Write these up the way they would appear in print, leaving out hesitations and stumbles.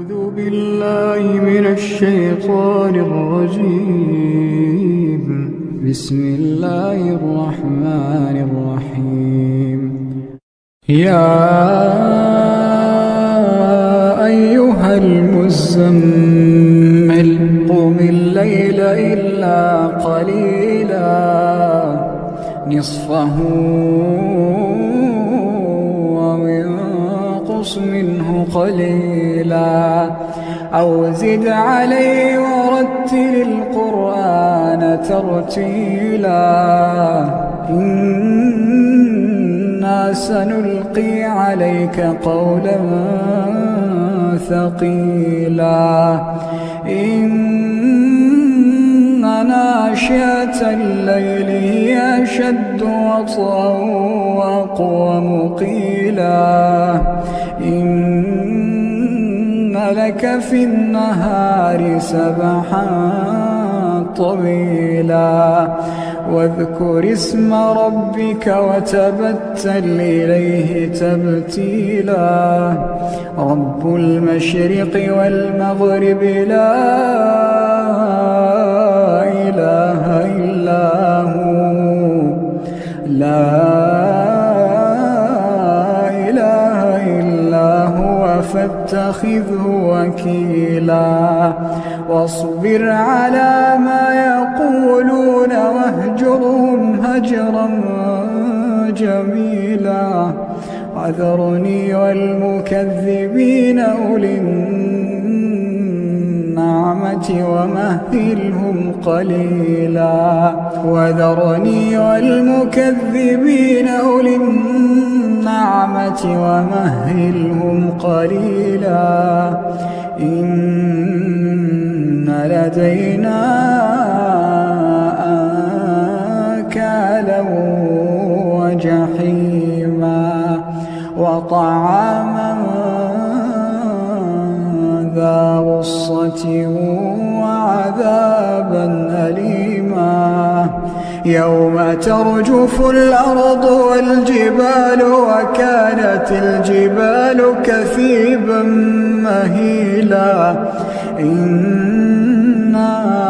أعوذ بالله من الشيطان الرجيم. بسم الله الرحمن الرحيم. يا أيها المزمل قم الليل إلا قليلا نصفه منه قليلا أو زد عليه ورتل القرآن ترتيلا إنا سنلقي عليك قولا ثقيلا إن ناشئة الليل هي أشد وطئا وأقوم قيلا إن لك في النهار سبحا طويلا واذكر اسم ربك وتبتل إليه تبتيلا رب المشرق والمغرب لا إله إلا هو فاتخذه وكيلا واصبر على ما يقولون واهجرهم هجرا جميلا وذرني والمكذبين أولي النعمة ومهلهم قليلا وذرني والمكذبين أولي النعمة ومهلهم قليلا إن لدينا أنكالا وجحيما وطعاما ذا غصة وعذابا أليما يوم ترجف الأرض والجبال وكانت الجبال كثيبا مهيلا إنا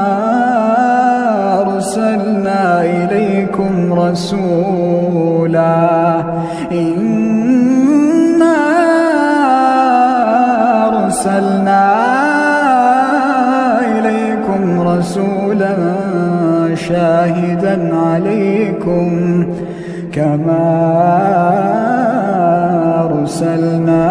أرسلنا إليكم رسولا شاهدا عليكم كما أرسلنا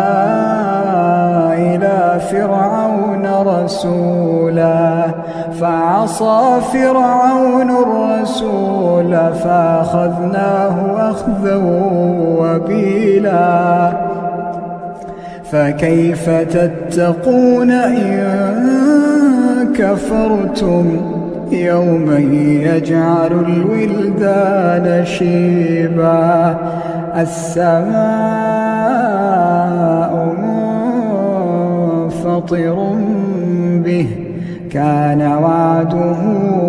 إلى فرعون رسولا فعصى فرعون الرسول فأخذناه أخذا وبيلا فكيف تتقون إن كفرتم يوما يجعل الولدان شيبا السماء منفطر به كان وعده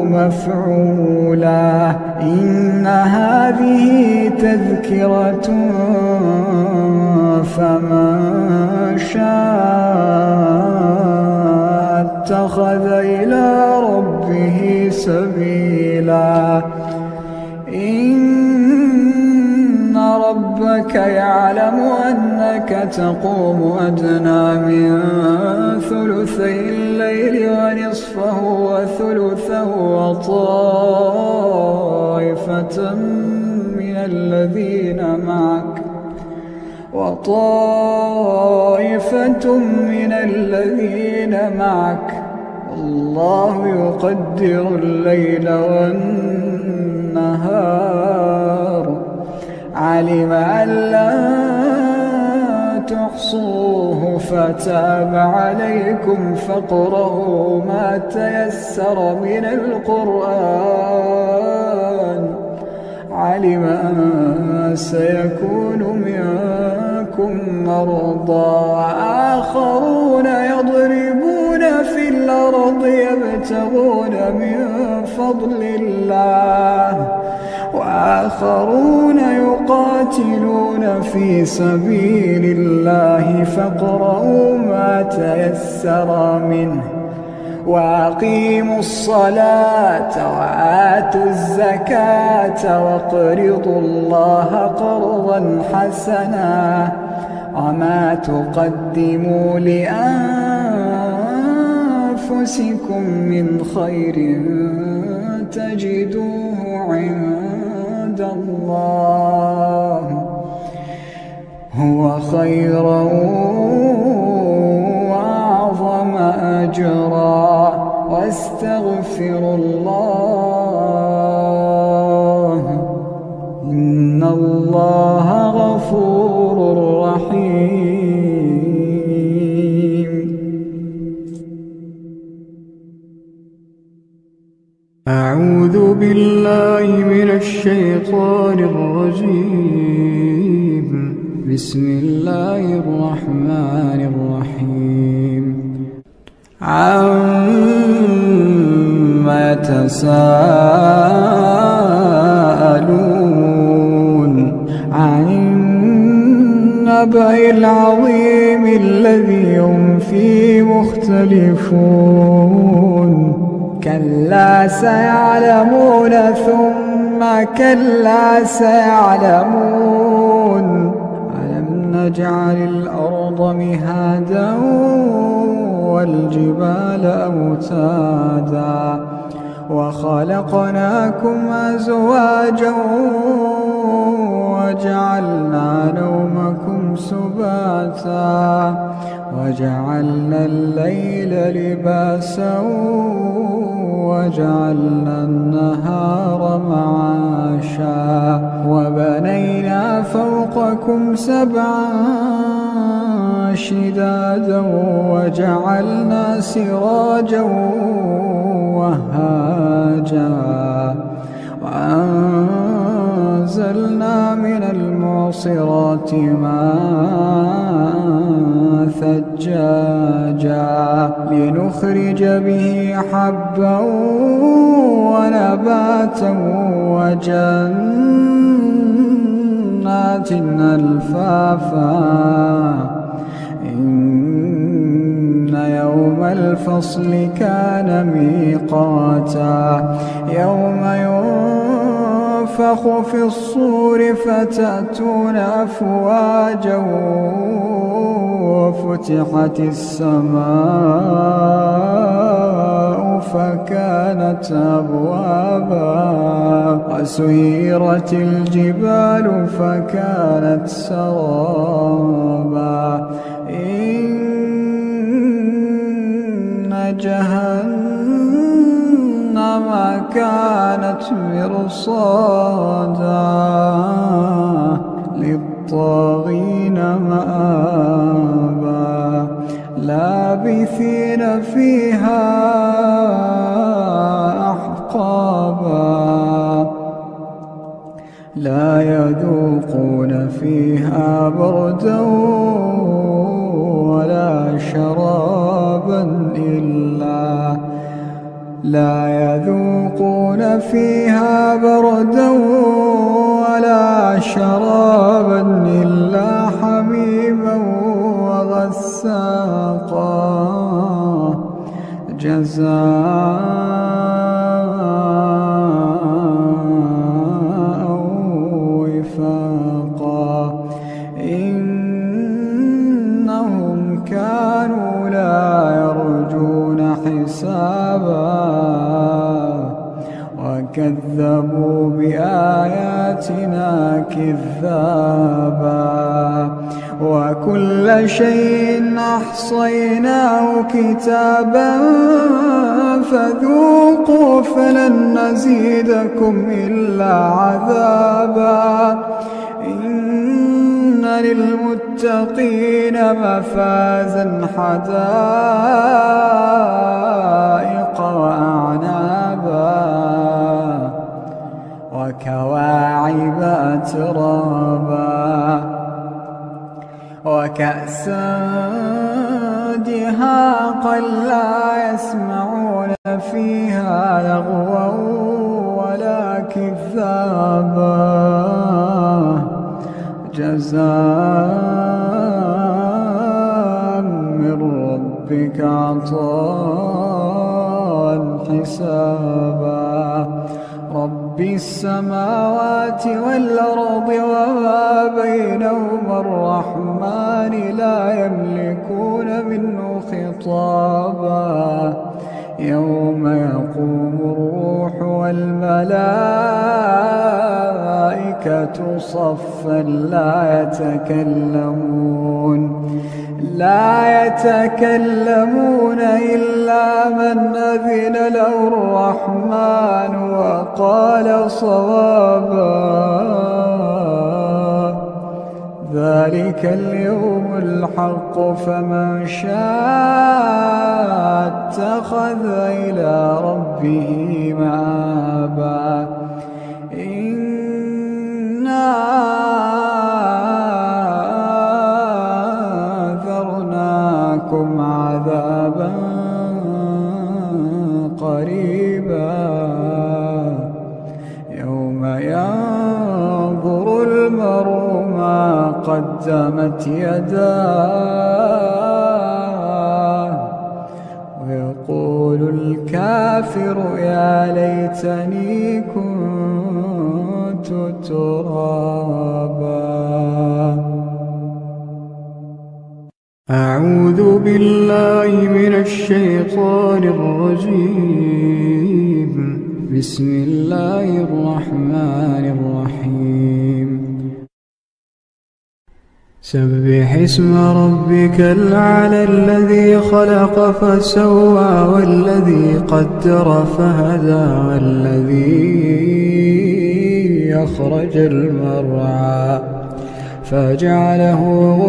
مفعولا إن هذه تذكرة فمن شاء اتخذ إلى ربه سبيلا إن ربك يعلم أنك تقوم أدنى من ثلثي الليل ونصفه وثلثه وطائفة من الذين معك الله يقدر الليل والنهار علم أن لا تحصوه فتاب عليكم فاقرؤوا ما تيسر من القرآن علم أن سيكون منكم مرضى آخرون يضربون في الأرض يبتغون من فضل الله وآخرون يقاتلون في سبيل الله فاقرؤوا ما تيسر منه وأقيموا الصلاة وآتوا الزكاة وأقرضوا الله قرضا حسنا وما تقدموا لأنفسكم من خير تجدوه عند الله هو خيرا وأعظم أجرا واستغفروا الله إن الله غفور رحيم. أعوذ بالله من الشيطان الرجيم. بسم الله الرحمن الرحيم. عما يتساءلون عن النبأ العظيم الذي هم فيه مختلفون كلا سيعلمون ثم كلا سيعلمون ألم نجعل الأرض مهادا والجبال أوتادا وخلقناكم أزواجا وجعلنا نومكم سباتا وجعلنا الليل لباسا وجعلنا النهار معاشا وبنينا فوقكم سبعا شدادا وجعلنا سراجا وهاجا وأنزلنا من المعصرات ماء ثجاجا لنخرج به حبا ونباتا وجنات ألفافا إن يوم الفصل كان ميقاتا يوم ينفخ في الصور فتأتون أفواجا وفتحت السماء فكانت أبوابا وسيرت الجبال فكانت سرابا إن جهنم كانت مرصادا للطاغين مآبا لابثين فيها أحقابا لا يذوقون فيها بردا ولا شرابا لا يذوقون فيها بردا ولا شرابا إلا حميما وغساقا جزاء وفاقا إنهم كانوا لا يرجون حسابا وكذبوا بآياتنا كذابا وكل شيء أحصيناه كتابا فذوقوا فلن نزيدكم إلا عذابا إن للمتقين مفازا حدائق وأعنابا وكواعب أترابا وكأسا دهاقا لا يسمعون فيها لغوا ولا كذابا جزاء من ربك عطاء حسابا رب السماوات والأرض وما بينهما الرحمن لا يملكون منه خطابا يوم يقوم الروح والملائكة صفا لا يتكلمون إلا من أذن له الرحمن وقال صوابا ذلك اليوم الحق فمن شاء اتخذ إلى ربه مآبا إنا أنذرناكم عذابا قريبا يوم ينظر المرء ما قدمت يداه ويقول الكافر يا ليتني كنت ترابا. أعوذ بالله من الشيطان الرجيم. بسم الله الرحمن الرحيم. سبح اسم ربك الأعلى الذي خلق فسوى والذي قدر فهدى والذي أخرج المرعى فجعله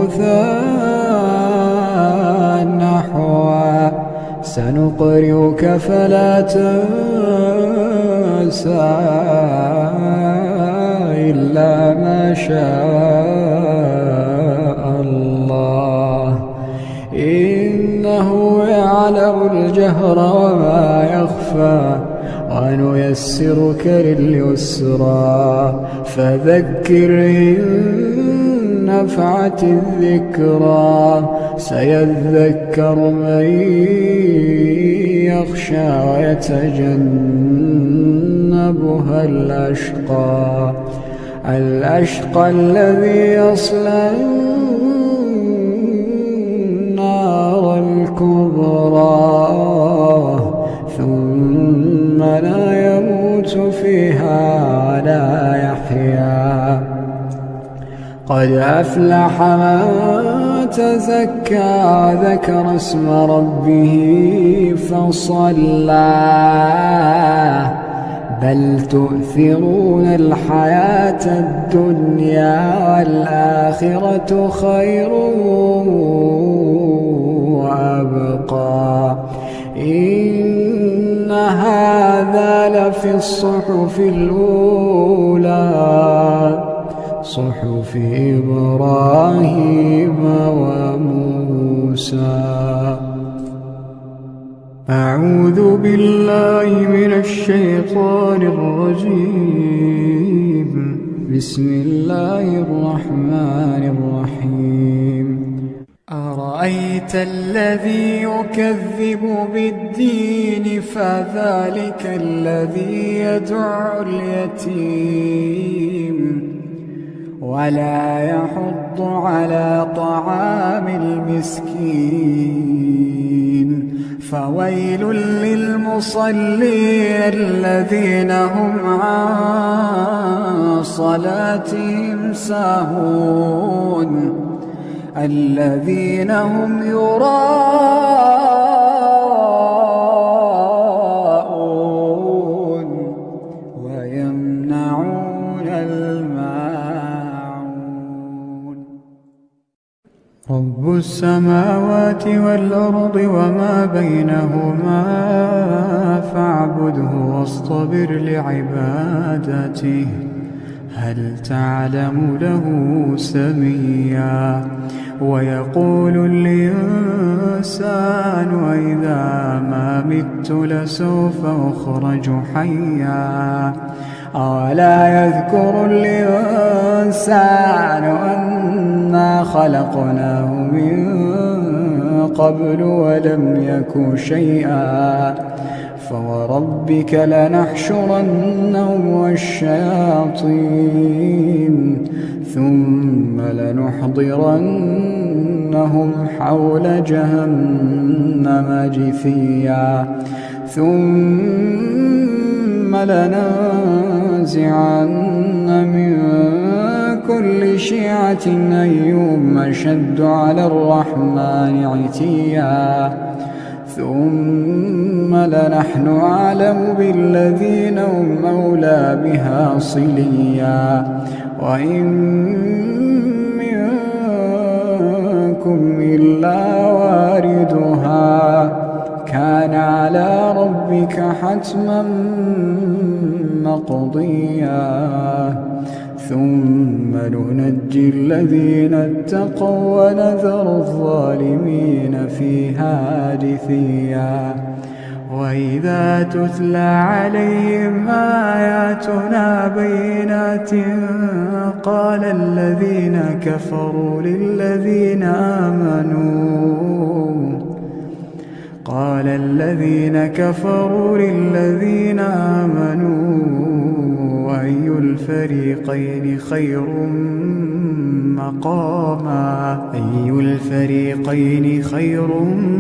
غثاء نحوا سنقرئك فلا تنسى إلا ما شاء الله إنه يعلم الجهر وما يخفى ونيسرك لليسرى فذكر إن نفعت الذكرى سيذكر من يخشى ويتجنبها الأشقى الذي يصلى النار الكبرى ثم لا يموت فيها ولا يحيا قد أفلح من تزكى وذكر اسم ربه فصلى بل تؤثرون الحياة الدنيا والآخرة خير وأبقى إن هذا لفي الصحف الأولى صحف إبراهيم وموسى. أعوذ بالله من الشيطان الرجيم. بسم الله الرحمن الرحيم. أرأيت الذي يكذب بالدين فذلك الذي يدع اليتيم ولا يحض على طعام المسكين فويل للمصلين الذين هم عن صلاتهم ساهون الذين هم يراءون ويمنعون الماعون. رب السماوات والأرض وما بينهما فاعبده واصطبر لعبادته هل تعلم له سميا. ويقول الإنسان وإذا ما مت لسوف أخرج حيا أولا يذكر الإنسان أنا خلقناه من قبل ولم يك شيئا فوربك لنحشرنهم والشياطين ثم لنحضرنهم حول جهنم جثيا ثم لننزعن من كل شيعة أيهم أشد على الرحمن عتيا ثم لنحن أعلم بالذين هم أولى بها صليا وإن منكم إلا واردها كان على ربك حتما مقضيا ثم ننجي الذين اتقوا ونذر الظالمين فيها جثيا وإذا تتلى عليهم آياتنا بينات قال الذين كفروا للذين آمنوا أي الفريقين خير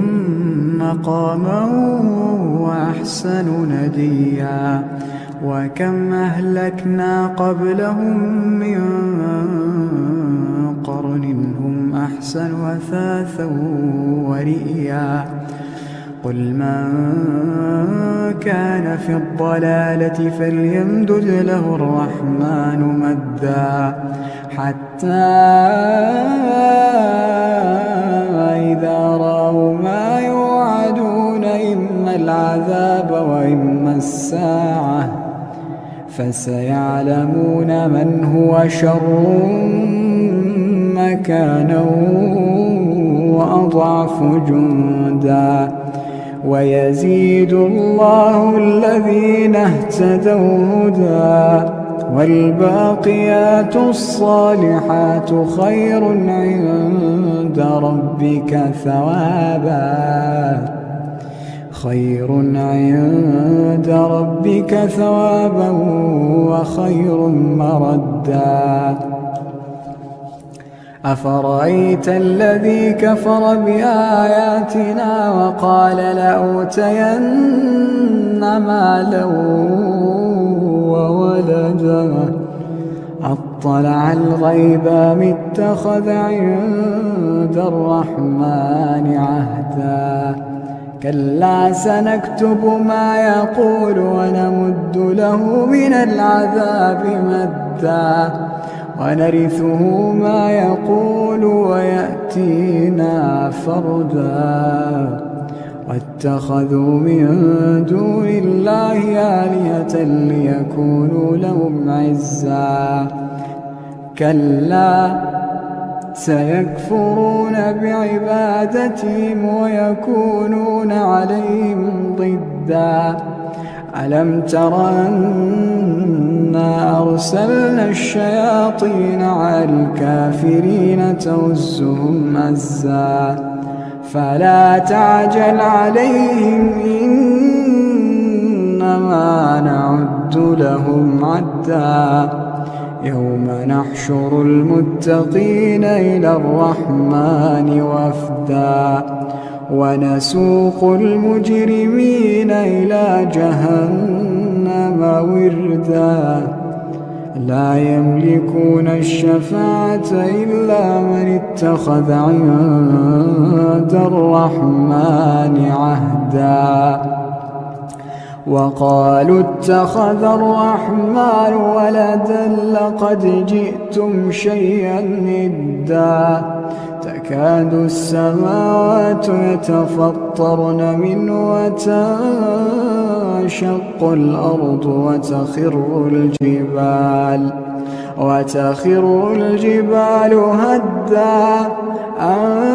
مقاما وأحسن نديا وكم أهلكنا قبلهم من قرن هم أحسن أثاثا ورئيا قل من كان في الضلالة فليمدد له الرحمن مدا حتى إذا رأوا ما يوعدون إما العذاب وإما الساعة فسيعلمون من هو شر مكانا وأضعف جندا ويزيد الله الذين اهتدوا هدى والباقيات الصالحات خير عند ربك ثوابا وخير مردا أفرأيت الذي كفر بآياتنا وقال لأوتين مالا وولدا أطلع الغيب أم اتخذ عند الرحمن عهدا كلا سنكتب ما يقول ونمد له من العذاب مدا ونرثه ما يقول ويأتينا فردا واتخذوا من دون الله آلهة ليكونوا لهم عزا كلا سيكفرون بعبادتهم ويكونون عليهم ضدا ألم تر أنا أرسلنا الشياطين على الكافرين تؤزهم أزا فلا تعجل عليهم إنما نعد لهم عدا يوم نحشر المتقين إلى الرحمن وفدا ونسوق المجرمين إلى جهنم وردا لا يملكون الشفاعة إلا من اتخذ عند الرحمن عهدا وقالوا اتخذ الرحمن ولدا لقد جئتم شيئا إدا تكاد السماوات يتفطرن منه وتنشق الأرض وتخر الجبال هدا أن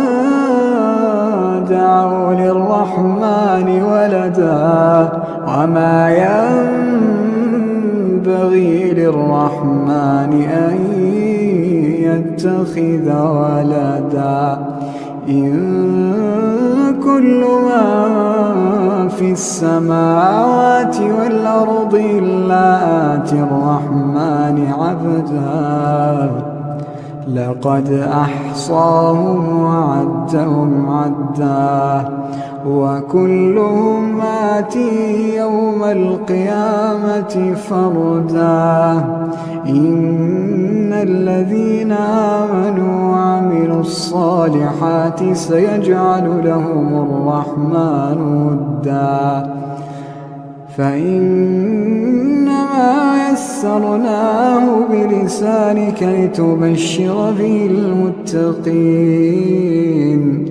دعوا للرحمن ولدا وما ينبغي للرحمن أن يتخذ ولدا إن كل من في السماوات والأرض إلا آتي الرحمن عبدا لقد أحصاهم وعدهم عدا وكلهم آتيه يوم القيامة فردا إن الذين آمنوا وعملوا الصالحات سيجعل لهم الرحمن ودا فإنما يسرناه بلسانك لتبشر به المتقين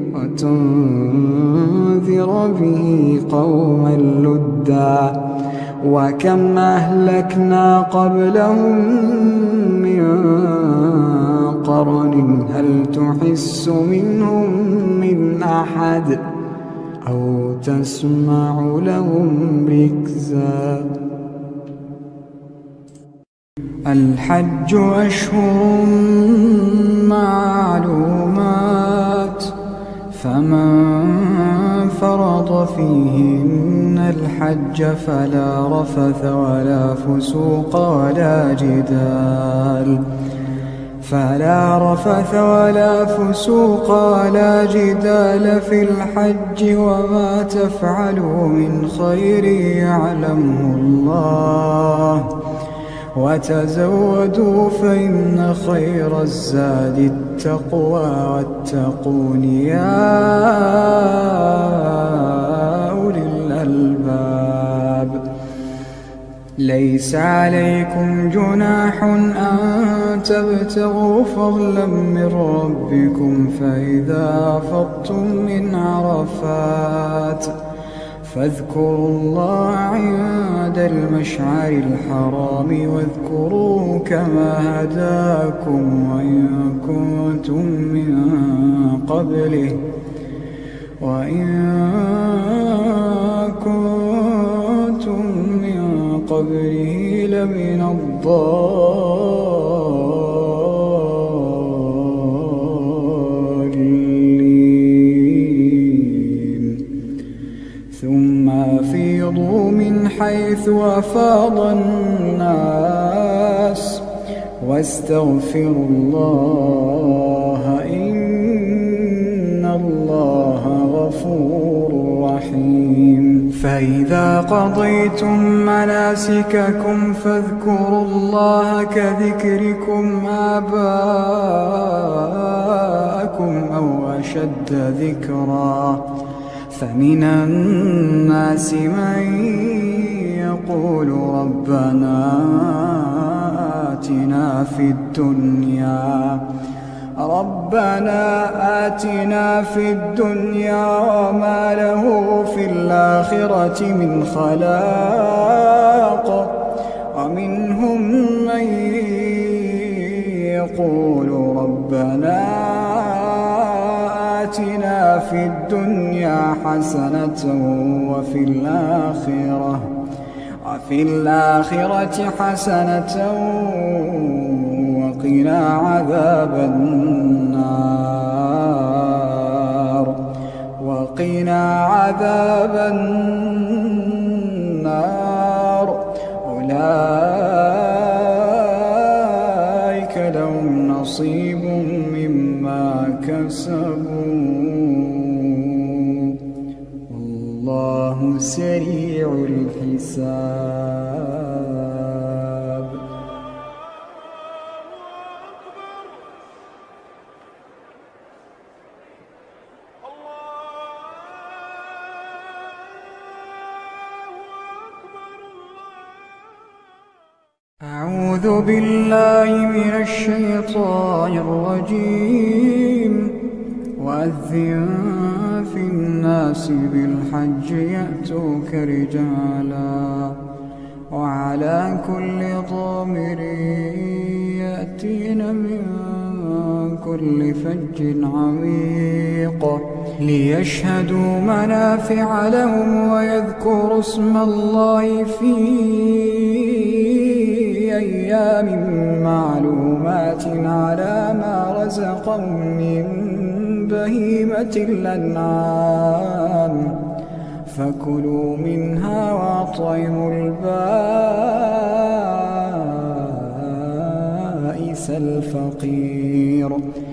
وتنذر به قوما لدا وكم أهلكنا قبلهم من قرن هل تحس منهم من أحد أو تسمع لهم ركزا الحج أشهر معلومات فمن فرض فيهن الحج فلا رفث ولا فسوق ولا جدال في الحج وما تفعلوا من خير يعلمه الله وتزودوا فإن خير الزاد التقوى واتقون يا أولي الألباب ليس عليكم جناح أن تبتغوا فضلا من ربكم فإذا أفضتم من عرفات فاذكروا الله عند المشعر الحرام واذكروه كما هداكم وإن كنتم من قبله لمن الضالين ثم أفيضوا من حيث أفاض الناس واستغفروا الله إن الله غفور رحيم فإذا قضيتم مناسككم فاذكروا الله كذكركم آباءكم أو أشد ذكرا فمن الناس من يقول ربنا آتنا في الدنيا وما له في الآخرة من خلاق ومنهم من يقول ربنا آتنا في الدنيا حسنة وفي الآخرة حسنة وقنا عذاب النار أولئك لهم نصيب مما كسبوا والله سريع الحساب أعوذ بالله من الشيطان الرجيم وأذن في الناس بالحج يأتوك رجالا وعلى كل ضامر يأتين من كل فج عميق ليشهدوا منافع لهم ويذكروا اسم الله في أيام معلومات على ما رزقهم من بهيمة الأنعام فكلوا منها وأطعموا البائس الفقير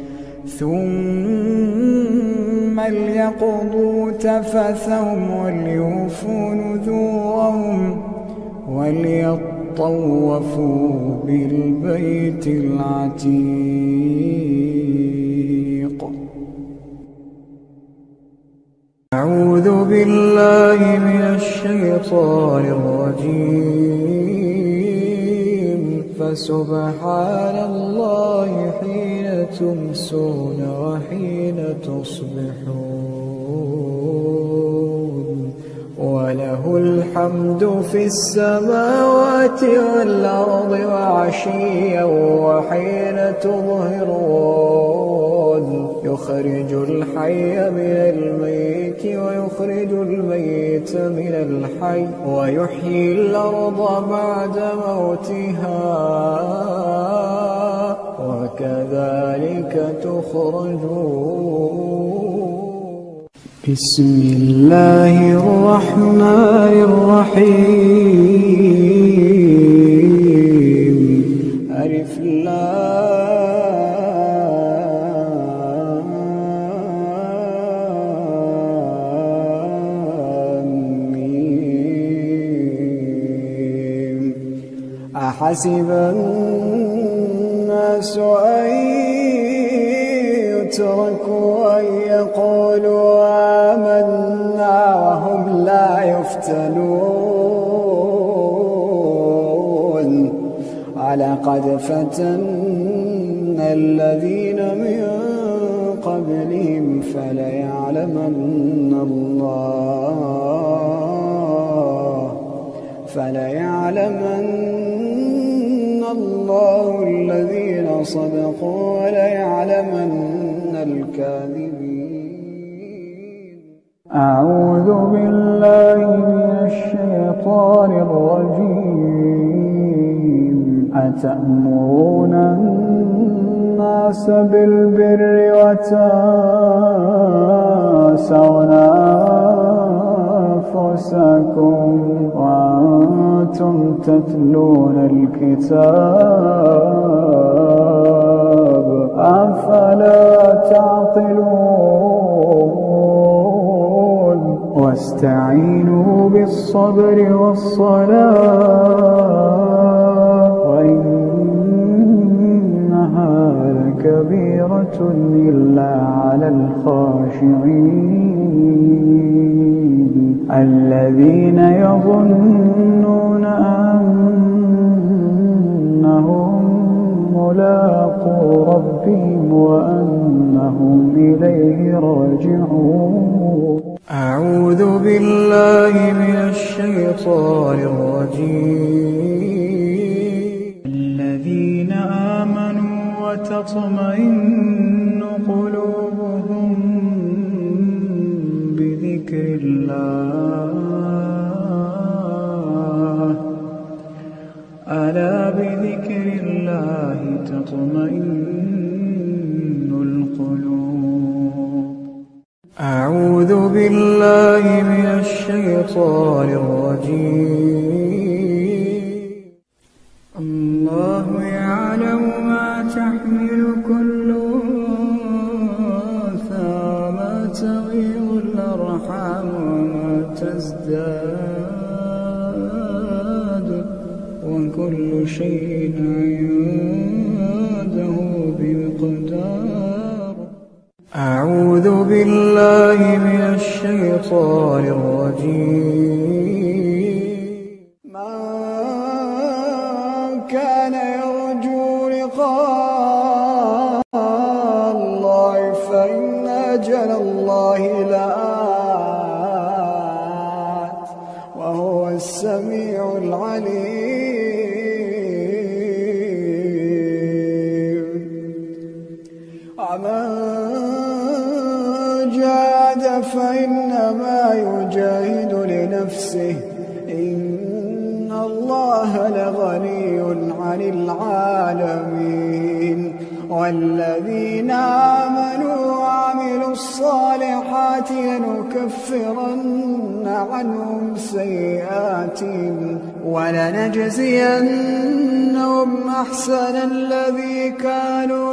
ثم ليقضوا تفثهم وليوفوا نذورهم وليطوفوا بالبيت العتيق. أعوذ بالله من الشيطان الرجيم. فسبحان الله حين تمسون وحين تصبحون وله الحمد في السماوات والأرض وعشيا وحين تظهرون يخرج الحي من الميت ويخرج الميت من الحي ويحيي الأرض بعد موتها وكذلك تخرجون. بسم الله الرحمن الرحيم. ألف لام ميم. أحسب الناس أن يتركوا أن يقولوا آمنا وهم لا يفتنون ولقد فتنا الذين من قبلهم فليعلمن الله الذين صدقوا وليعلمن الكاذبين. أعوذ بالله من الشيطان الرجيم. أتأمرون الناس بالبر وتنسون أنفسكم وأنتم تتلون الكتاب أفلا تعقلون. واستعينوا بالصبر والصلاة وإنها لكبيرة إلا على الخاشعين الذين يظنون أنهم ملاقو ربهم وأنهم إليه راجعون. أعوذ بالله من الشيطان الرجيم. الذين آمنوا وتطمئن قلوبهم بذكر الله ألا بذكر الله تطمئن القلوب. أعوذ بالله من الشيطان الرجيم. الله يعلم ما تحمل كل أنثى وما تغيض الأرحام وما تزداد وكل شيء عنده بمقدار. أعوذ بالله من الشيطان الرجيم. من كان يرجو لقاء الله فإن أجل الله لآت وهو السميع العليم. ومن جاهد فإنما يجاهد لنفسه إن الله لغني عن العالمين والذين آمنوا وعملوا الصالحات لنكفرن عنهم سيئاتهم ولنجزينهم أحسن الذي كانوا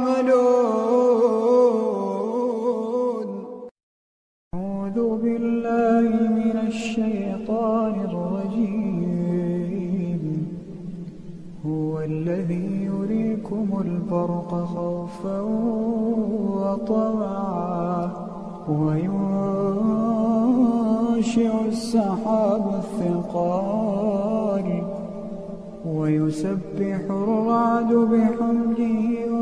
يعملون. أعوذ بالله من الشيطان الرجيم. هو الذي يريكم البرق خوفا وطمعا وينشئ السحاب الثقال ويسبح الرعد بحمده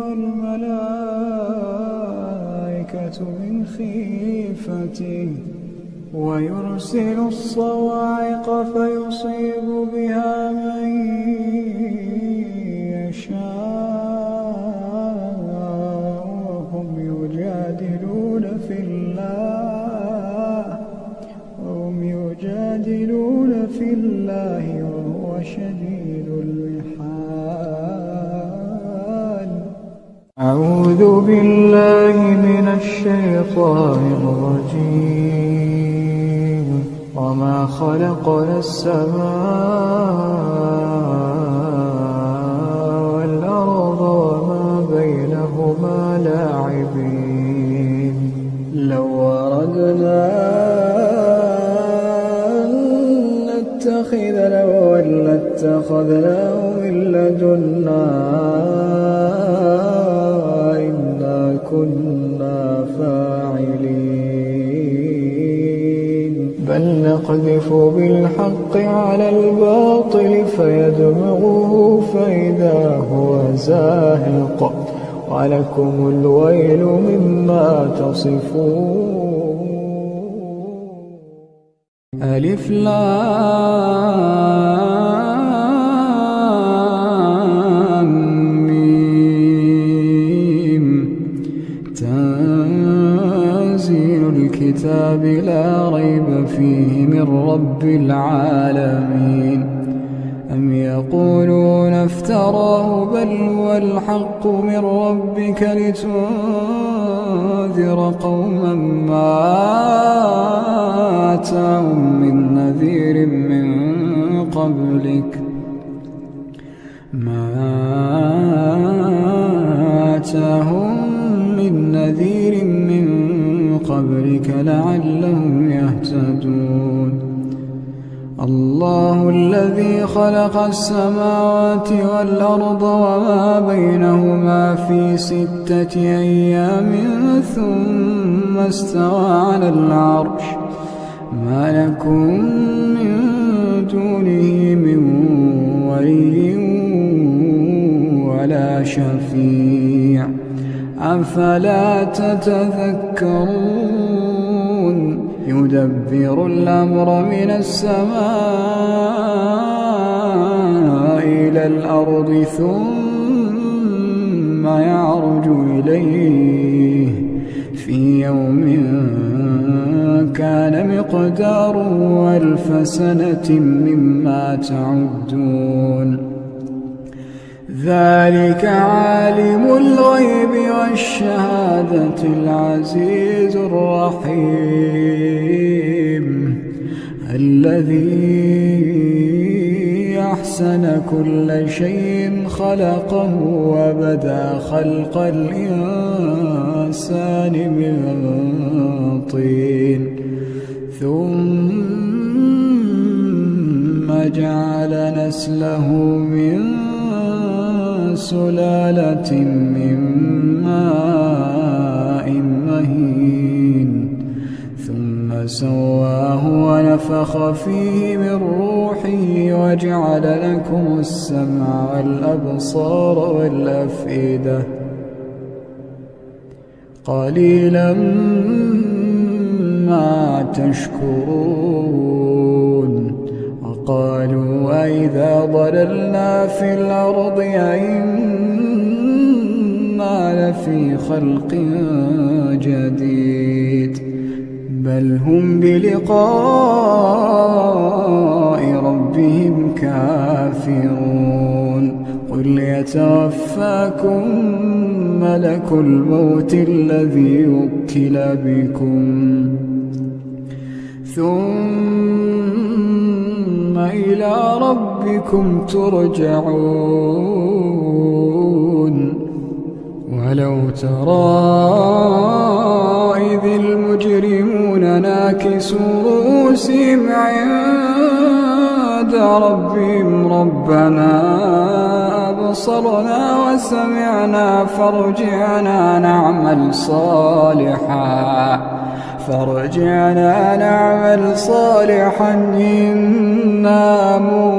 والملائكة من خيفته ويرسل الصواعق فيصيب بها من يشاء وهم يجادلون في الله وهو شديد المحال. أعوذ بالله من الشيطان الرجيم. وما خلقنا السماء والأرض وما بينهما لاعبين. لو أردنا أن نتخذ لهوا لاتخذناه من لدنا إنا كنا فاعلين. بل نقذف بالحق على الباطل فيدمغه فإذا هو زاهق ولكم الويل مما تصفون. ألف لام ميم. تنزيل الكتاب لا ريب فيه من رب العالمين. أم يقولون افتراه بل هو الحق من ربك لتنذر قوما ما آتاهم من نذير من قبلك لعلهم يهتدون. الله الذي خلق السماوات والأرض وما بينهما في 6 أيام ثم استوى على العرش. ما لكم من دونه من ولي ولا شفيع أفلا تتذكرون. يدبر الأمر من السماء إلى الأرض ثم يعرج إليه في يوم كان مقداره 1000 سنة مما تعدون. ذلك عالم الغيب والشهادة العزيز الرحيم الذي أحسن كل شيء خلقه وبدأ خلق الإنسان من طين ثم جعل نسله من سلالة من ماء مهين ثم سواه ونفخ فيه من روحه وجعل لكم السمع والأبصار والأفئدة قليلا ما تشكرون. وقالوا أئذا ضللنا في الأرض أئنا لفي خلق جديد بل هم بلقاء ربهم كافرون. قل قل يتوفاكم ملك الموت الذي وكل بكم ثم إلى ربكم ترجعون ولو ترى إذ المجرمون ناكسوا رؤوسهم عند ربهم ربنا أبصرنا وسمعنا فارجعنا نعمل صالحا إنا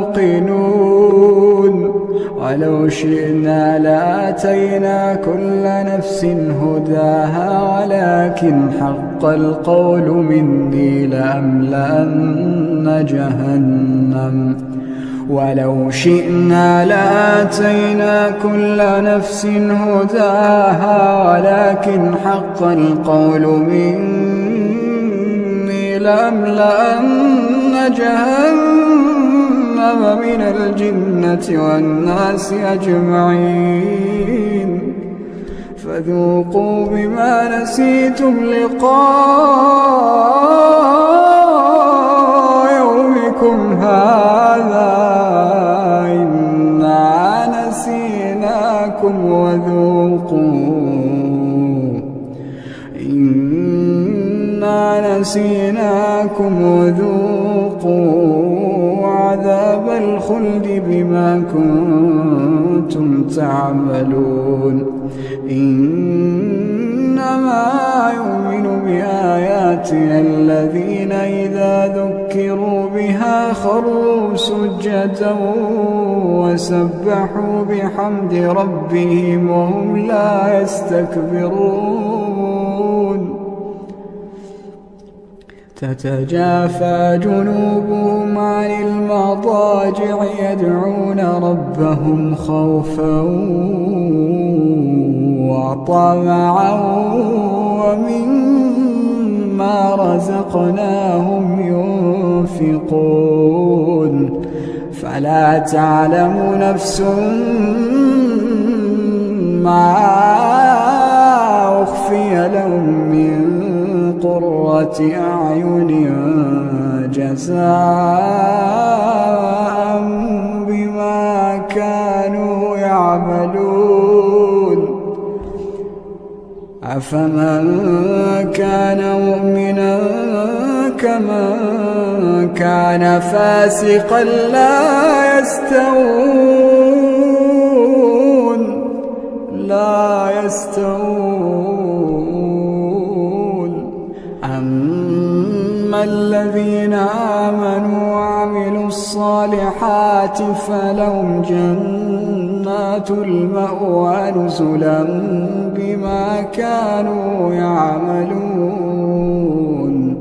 موقنون ولو شئنا لآتينا كل نفس هداها ولكن حق القول مني لأملأن جهنم ولو شئنا لآتينا كل نفس هداها ولكن حق القول مني لأملأن جهنم من الجنة والناس أجمعين فذوقوا بما نسيتم لقاء يومكم هذا إنا نسيناكم وذوقوا عذاب الخلد بما كنتم تعملون إنما يؤمن بآياتنا الذين إذا ذكروا بها خروا سجدا وسبحوا بحمد ربهم وهم لا يستكبرون تتجافى جنوبهم عن المضاجع يدعون ربهم خوفا وطمعا ومما رزقناهم ينفقون فلا تعلم نفس ما أخفي لهم من قرة أعين جزاء بما كانوا يعملون أفمن كان مؤمنا كمن كان فاسقا لا يستوون أما الذين آمنوا وعملوا الصالحات فلهم جنات المأوى نزلا بما كانوا يعملون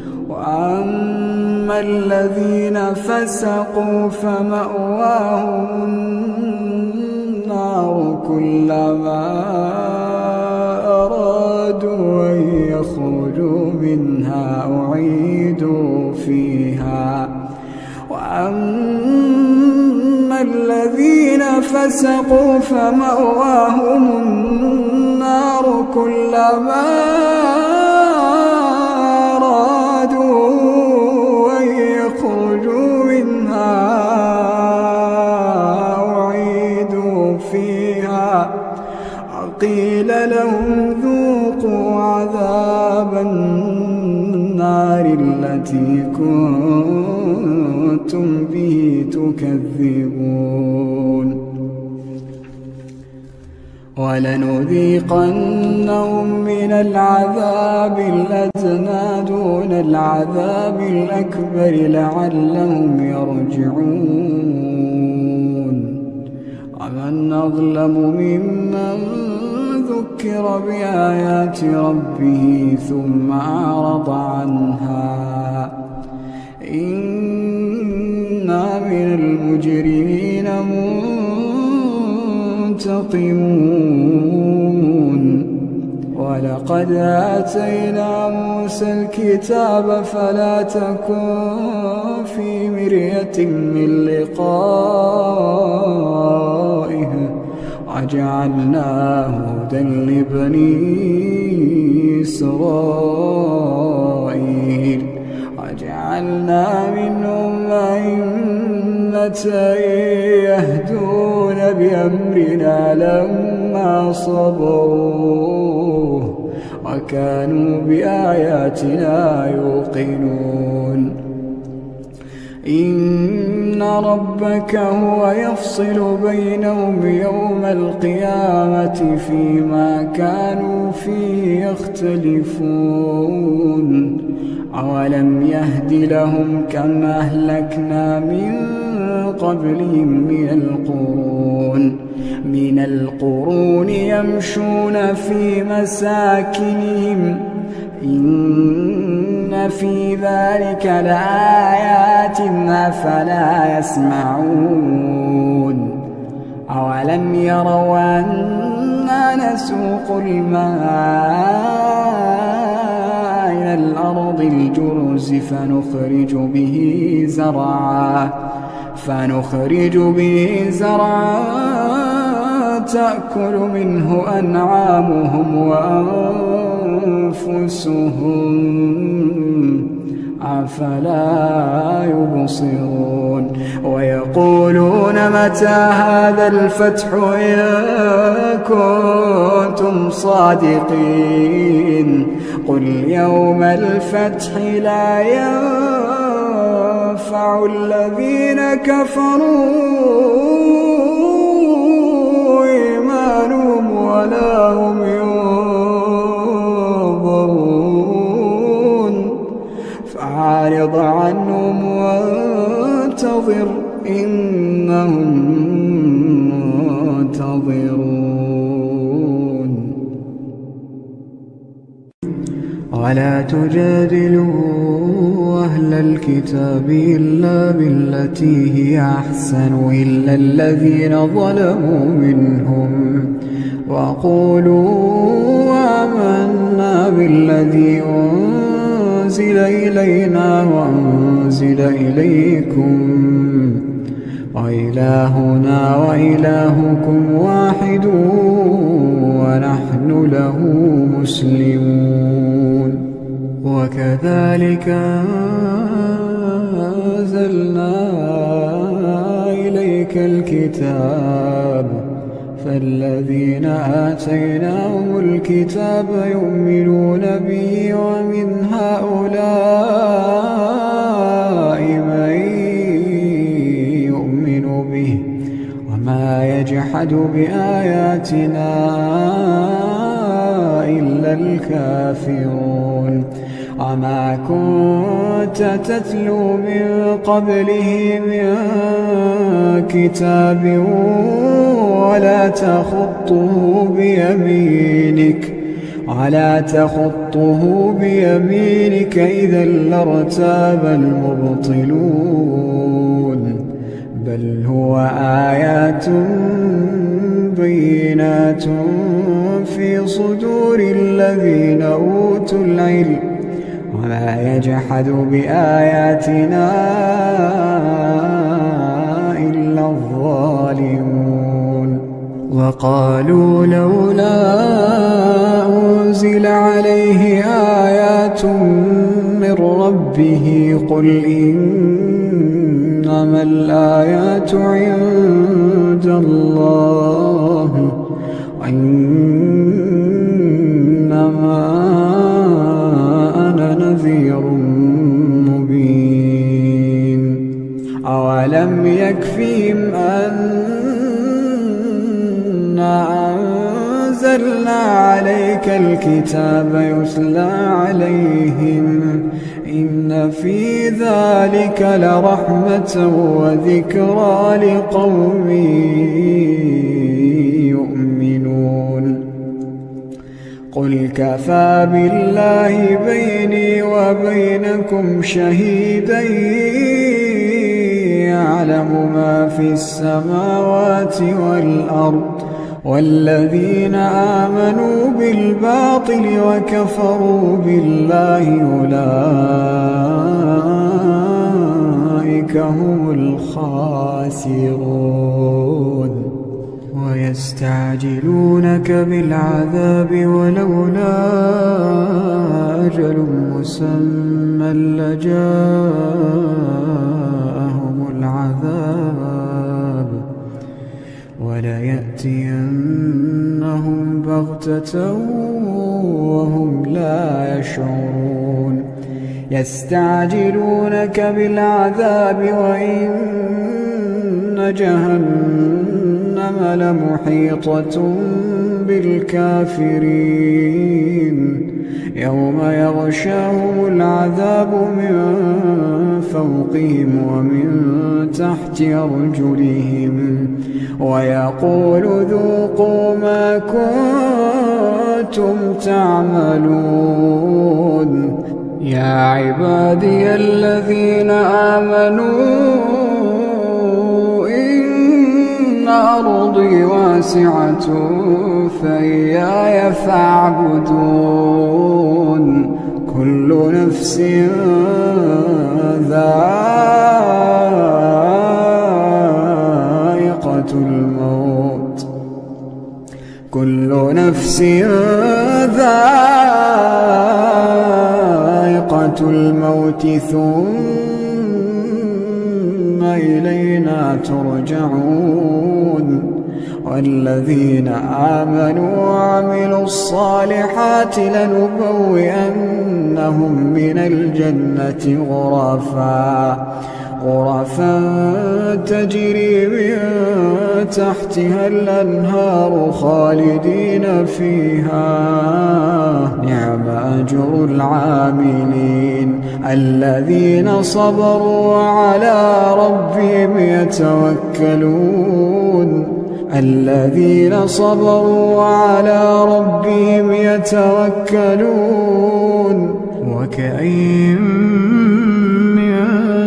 وأما الذين فسقوا فمأواهم النار كلما أرادوا أن يخرجوا منها أعيدوا فيها وأما الذين فسقوا فمأواهم النار كلما أرادوا أن يخرجوا منها أعيدوا فيها وقيل لهم ذوقوا عذاب النار التي كنتم به تكذبون ولنذيقنهم من العذاب الأدنى دون العذاب الأكبر لعلهم يرجعون ومن أظلم ممن ذكر بآيات ربه ثم أعرض عنها إنا من المجرمين منتقمون ولقد آتينا موسى الكتاب فلا تكن في مرية من لقائه وجعلناه هدى لبني إسرائيل وجعلنا منهم أئمة يهدون بأمرنا لما صبروا وكانوا بآياتنا يوقنون إن ربك هو يفصل بينهم يوم القيامة فيما كانوا فيه يختلفون أولم يهد لهم كم أهلكنا من قبلهم من القرون يمشون في مساكنهم إن في ذلك لآيات أفلا يسمعون أولم يروا أنا نسوق الماء إلى الأرض الجرز فنخرج به زرعا تأكل منه أنعامهم وأنفسهم أفلا يبصرون ويقولون متى هذا الفتح إن كنتم صادقين قل يوم الفتح لا ينفع الذين كفروا إيمانهم ولا هم ينظرون فأعرض عنهم وانتظر إنهم منتظرون ولا تجادلوا أهل الكتاب إلا بالتي هي أحسن إلا الذين ظلموا منهم وقولوا آمنا بالذي أنزل إلينا وأنزل إليكم وإلهنا وإلهكم واحد ونحن له مسلمون وكذلك أنزلنا إليك الكتاب فالذين آتيناهم الكتاب يؤمنون به ومن هؤلاء من يؤمن به وما يجحد بآياتنا إلا الكافرون وما كنت تتلو من قبله من كتاب ولا تخطه بيمينك إذا لارتاب المبطلون بل هو آيات بينات في صدور الذين أوتوا العلم وما يجحد بآياتنا إلا الظالمون وقالوا لولا أنزل عليه آيات من ربه قل إنما الآيات عند الله وإنما أنا نذير مبين أولم يكفهم أنا أنزلنا عليك الكتاب يتلى عليهم إن في ذلك لرحمة وذكرى لقوم يؤمنون قل كفى بالله بيني وبينكم شهيدا يعلم ما في السماوات والأرض والذين آمنوا بالباطل وكفروا بالله أولئك هم الخاسرون ويستعجلونك بالعذاب ولولا أجل مسمى لجاءهم العذاب وليأتينهم بغتة وهم لا يشعرون يستعجلونك بالعذاب وإن جهنم لمحيطة بالكافرين يوم يغشاهم العذاب من فوقهم ومن تحت أرجلهم ويقول ذوقوا ما كنتم تعملون يا عبادي الذين آمنوا إن أرضي واسعة فإياي فاعبدون كل نفس ذائقة الموت كل نفس ذائقة الموت ثم إلينا ترجعون والذين آمنوا وعملوا الصالحات لنبوئنهم من الجنة غرفا تجري من تحتها الأنهار خالدين فيها نعم أجر العاملين الذين صبروا وعلى ربهم يتوكلون الذين صبروا وعلى ربهم يتوكلون وكأين من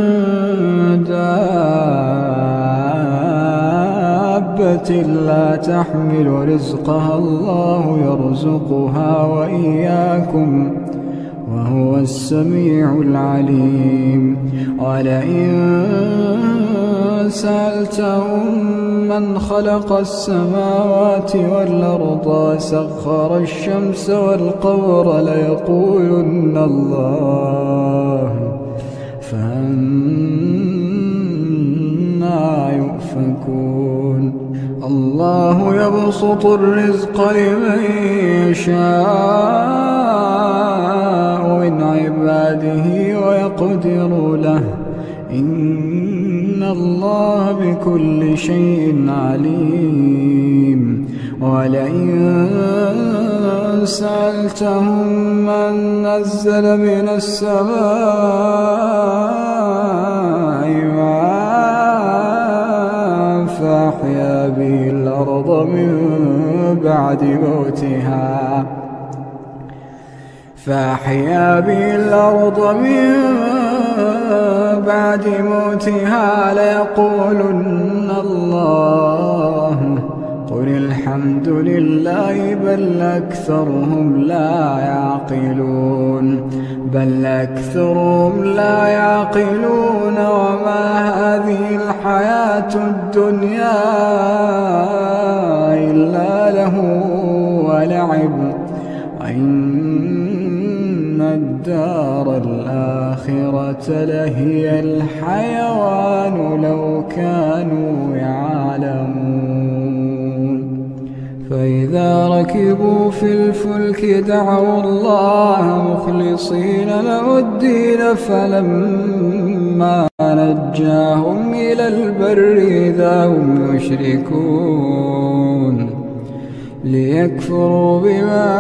دابة لا تحمل رزقها الله يرزقها وإياكم وهو السميع العليم ولئن سألتهم من خلق السماوات والأرض وسخر الشمس والقمر ليقولن الله فأنى يؤفكون الله يبسط الرزق لمن يشاء من عباده ويقدر له إن الله بكل شيء عليم ولئن سألتهم من نزل من السماء ماء فأحيا به الأرض من بعد موتها ليقولن الله قل الحمد لله بل أكثرهم لا يعقلون وما هذه الحياة الدنيا إلا له ولعب وإن الدار الآخرة لهي الحيوان لو كانوا يعلمون فإذا ركبوا في الفلك دعوا الله مخلصين له الدين فلما نجاهم إلى البر إذا هم يشركون ليكفروا بما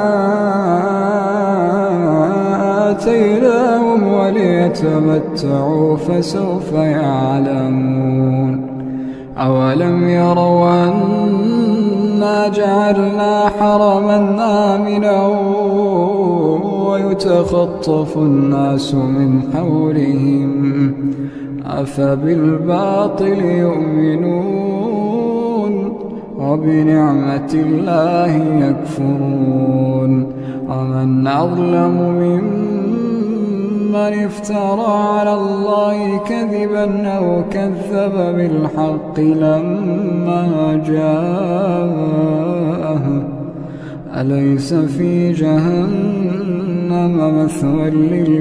آتيناهم وليتمتعوا فسوف يعلمون أولم يروا أنا جعلنا حرما آمنا ويتخطف الناس من حولهم أفبالباطل يؤمنون وبنعمة الله يكفرون ومن أظلم من افترى على الله كذبا أو كذب بالحق لما جاءه أليس في جهنم مثوى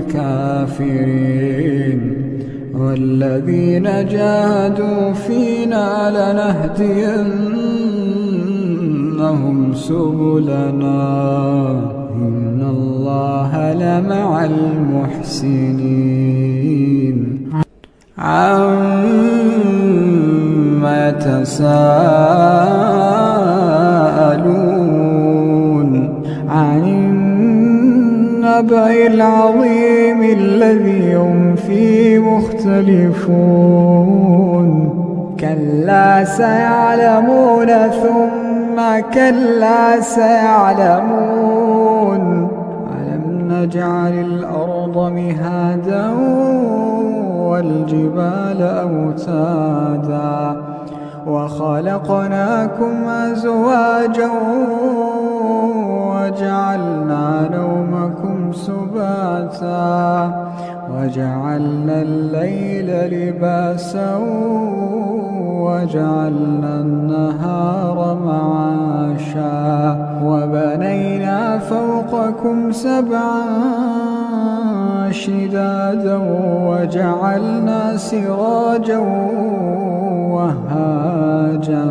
للكافرين والذين جاهدوا فينا لنهدينهم سبلنا إن الله لمع المحسنين عما يتساءلون عن النبأ العظيم الذي هم فيه مختلفون كلا سيعلمون ثم كلا سيعلمون ألم نجعل الأرض مهادا والجبال أوتادا وخلقناكم أزواجا وجعلنا نومكم سباتا وجعلنا الليل لباسا وجعلنا النهار معاشا وبنينا فوقكم سبعا شدادا وجعلنا سراجا وهاجا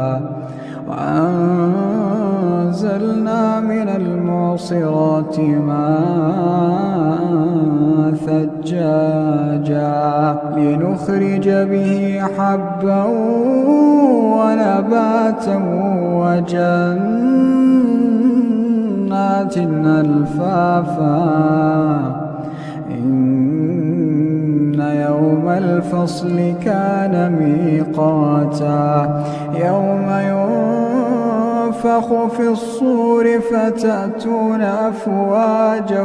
وأنزلنا من المعصرات ماء ثجاجا لنخرج به حبا ونباتا وجنات ألفافا إن يوم الفصل كان ميقاتا يوم ينفخ في الصور فتأتون أفواجا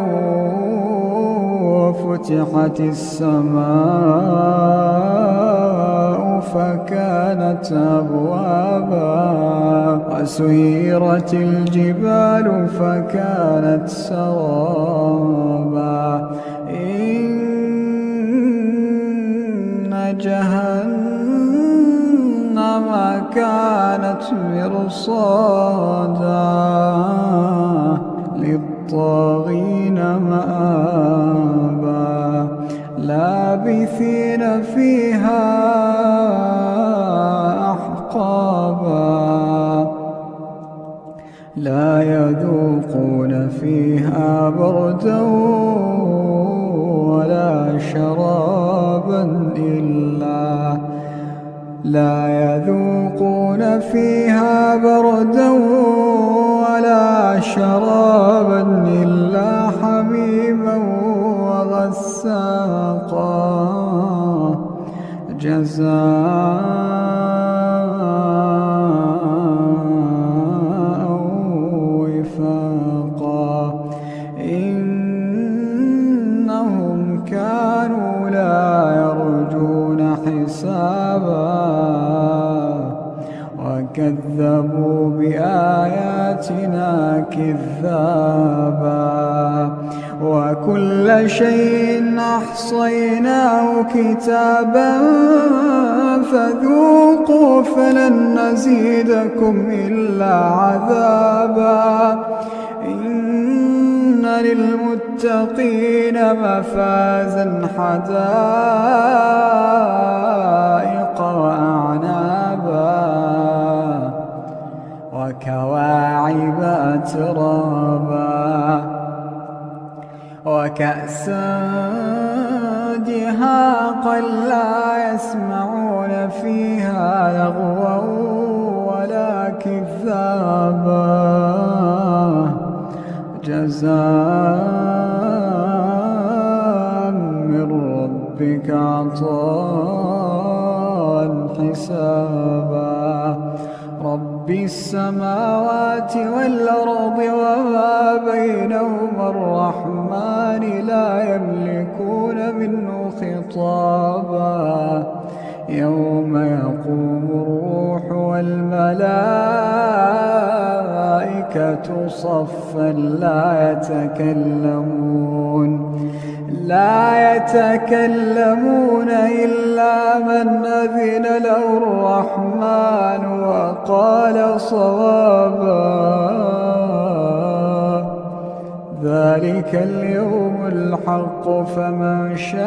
وفتحت السماء فكانت أبوابا وسيرت الجبال فكانت سرابا إن جهنم كانت مرصادا للطاغين مآبا لابثين فيها أحقابا لا يذوقون فيها بردا ولا شرابا لا يذوقون فيها بردا ولا شرابا إلا حميما وغساقا جزاء وفاقا إنهم كانوا لا يرجون حسابا وكذبوا بآياتنا كذابا وكل شيء أحصيناه كتابا فذوقوا فلن نزيدكم إلا عذابا إن للمتقين مفازا حدائق وأعنابا وكواعب أترابا وكأسا دهاقا لا يسمعون فيها لغوا ولا كذابا جزاء من ربك عطاء حسابا رب السماوات والأرض وما بينهما الرحمن لا يملكون منه خطابا يوم يقوم الروح والملائكة صفا لا لا يتكلمون إلا من أذن له الرحمن وقال صوابا. ذلك اليوم الحق فمن شاء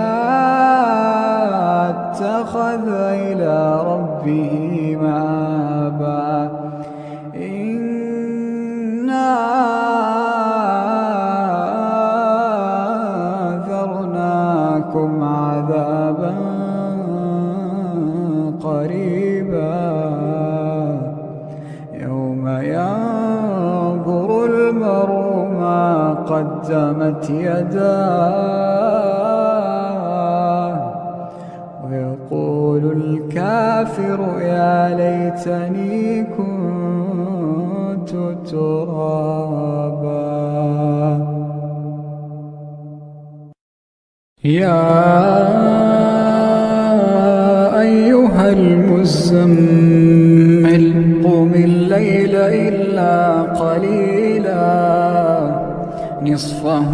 اتخذ إلى ربه مآبا. إنا أنذرناكم عذابا قريبا يوم ينظر المرء ما قدمت يداه ويقول الكافر يا ليتني كنت ترابا. يا أيها المزمل قم الليل إلا قليلا نصفه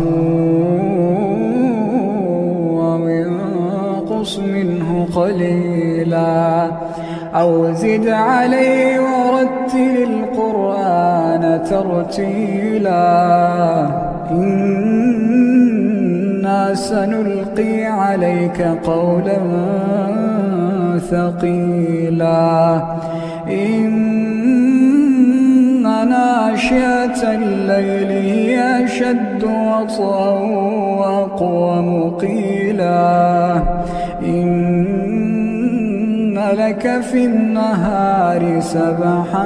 أو انقص منه قليلا أو زد عليه ورتل القرآن ترتيلا. إنا سنلقي عليك قولا ثقيلا. إن ناشئة الليل هي أشد وطئا وأقوم قيلا. إن لك في النهار سبحا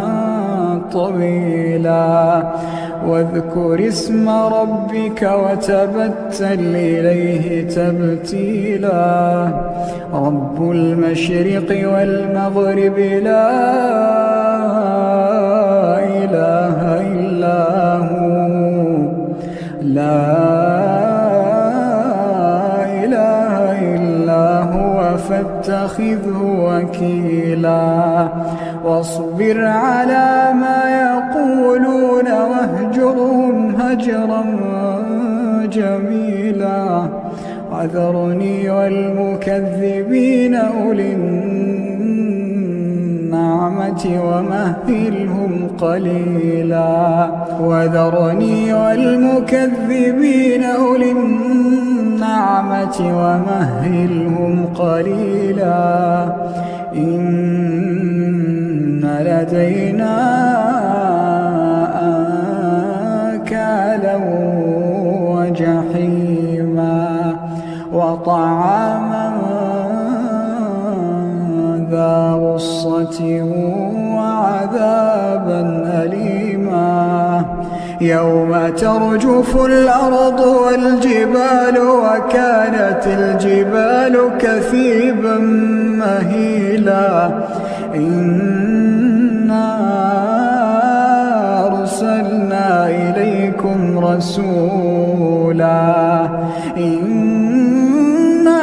طويلا واذكر اسم ربك وتبتل إليه تبتيلا. رب المشرق والمغرب لا إله إلا هو فاتخذه وكيلا. واصبر على ما يقولون واهجرهم هجرا جميلا. وذرني والمكذبين أولي النعمة ومهلهم قليلا. وذرني والمكذبين أولي النعمة ومهلهم قليلا. إن لدينا أنكالا وجحيما وطعاما ذا غصة وعذابا أليما. يوم ترجف الأرض والجبال وكانت الجبال كثيبا مهيلا. إنا أرسلنا إليكم رسولا. إنا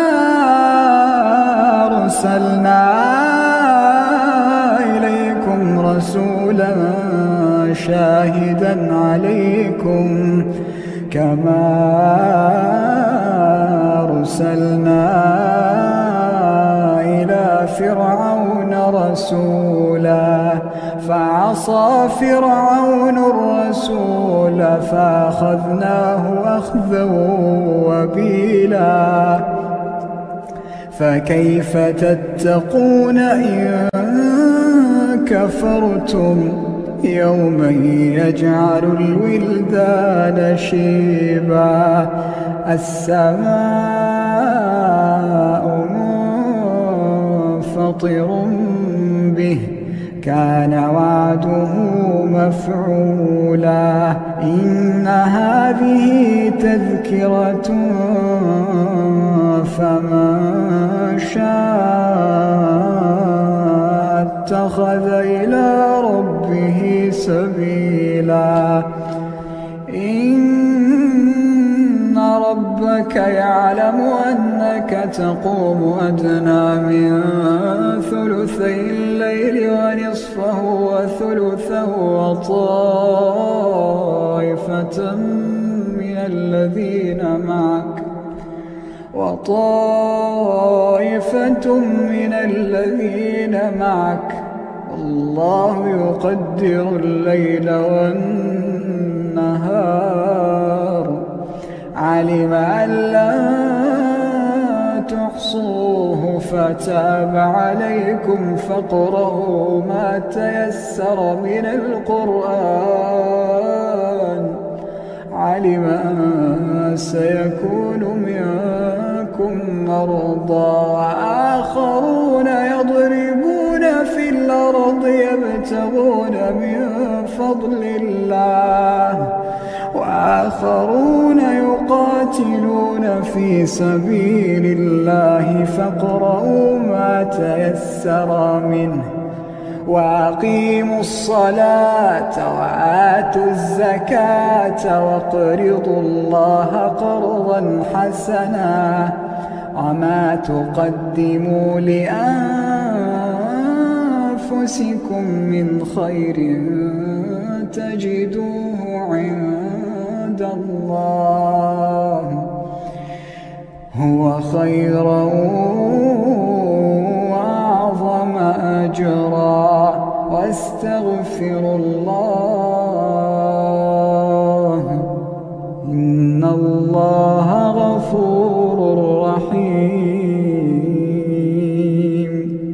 أرسلنا إليكم رسولا شاهدا عليكم كما أرسلنا إلى فرعون رسولا. فعصى فرعون الرسول فأخذناه أخذا وبيلا. فكيف تتقون إن كفرتم يوما يجعل الولدان شيبا. السماء منفطر به كان وعده مفعولا. إن هذه تذكرة فمن شاء اتخذ إلى ربه سبيلا. إن ربك يعلم أنك تقوم أدنى من ثلثي الليل ونصفه وثلثه وطائفة من الذين معك وطائفة من الذين معك والله يقدر الليل والنهار علم أن لا تحصوه فتاب عليكم فاقرؤوا ما تيسر من القرآن علم أن سيكون منكم مرضى وآخرون يضربون في الأرض يبتغون من فضل الله وآخرون يقاتلون في سبيل الله فاقرؤوا ما تيسر منه وأقيموا الصلاة وآتوا الزكاة واقرضوا الله قرضا حسنا وما تقدموا لأنفسكم من خير تجدوه عند الله هو خيرا وأعظم أجرا واستغفروا الله إن الله غفور رحيم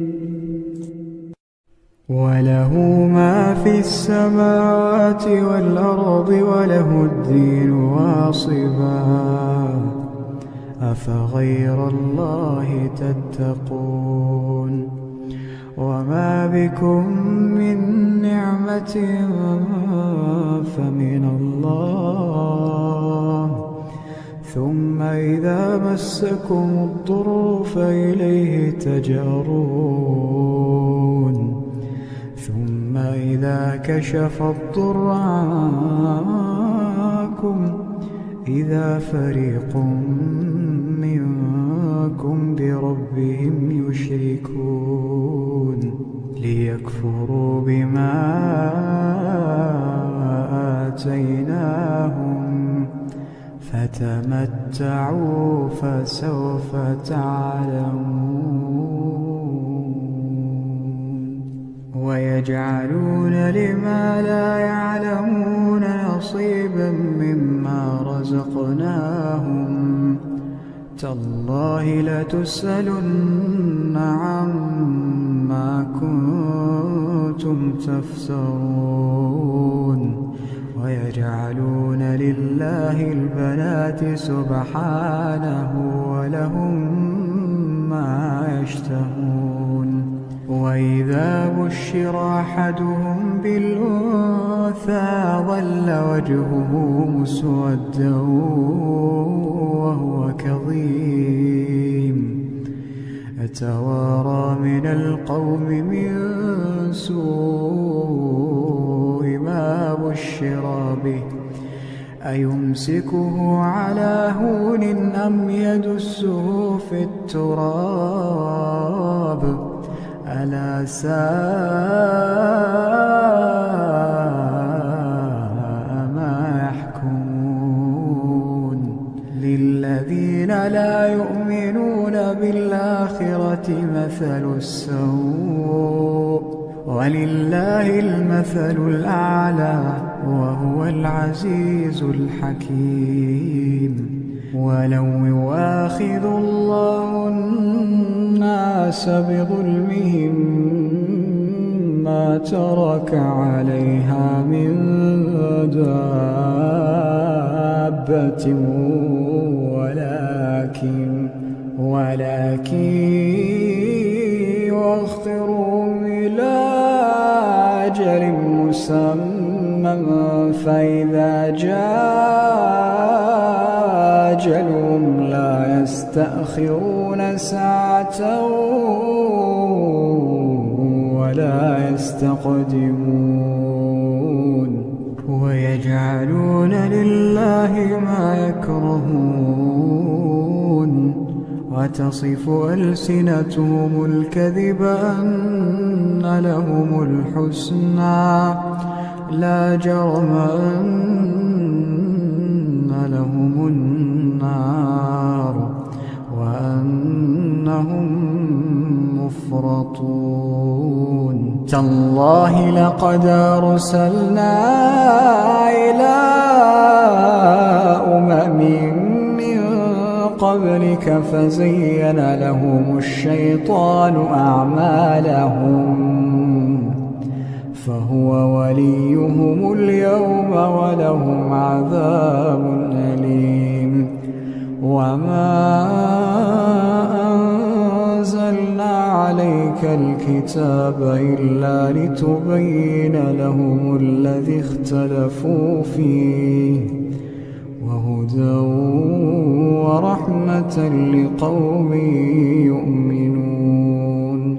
وله ما في السماوات والأرض وله الدين واصبا أفغير الله تتقون وما بكم من نعمة فمن الله ثم إذا مسكم الضر فإليه تجأرون ثم إذا كشف الضر عنكم إذا فريق منكم بربهم يشركون ليكفروا بما آتيناهم فتمتعوا فسوف تعلمون ويجعلون لما لا يعلمون نصيبا مما رزقناهم تالله لتسألن عما كنتم تفترون ويجعلون لله البنات سبحانه ولهم ما يشتهون وإذا بشر أحدهم بالأنثى ظل وجهه مسودا وهو كظيم يتوارى من القوم من سوء ما بشر به أيمسكه على هون أم يدسه في التراب ألا ساء ما يحكمون للذين لا يؤمنون بالآخرة مثل السوء ولله المثل الأعلى وهو العزيز الحكيم ولو يؤاخذ الله الناس بظلمهم ما ترك عليها من دابة ولكن يؤخرهم إلى أجل مسمى فإذا جاء أجلهم لا يستأخرون ساعة ولا يستقدمون ويجعلون لله ما يكرهون وتصف ألسنتهم الكذب أن لهم الحسنى لا جرم أن لهم إنهم مفرطون تالله لقد أرسلنا إلى أمم من قبلك فزين لهم الشيطان أعمالهم فهو وليهم اليوم ولهم عذاب أليم وما أنزلنا عليك الكتاب إلا لتبين لهم الذي اختلفوا فيه وهدى ورحمة لقوم يؤمنون.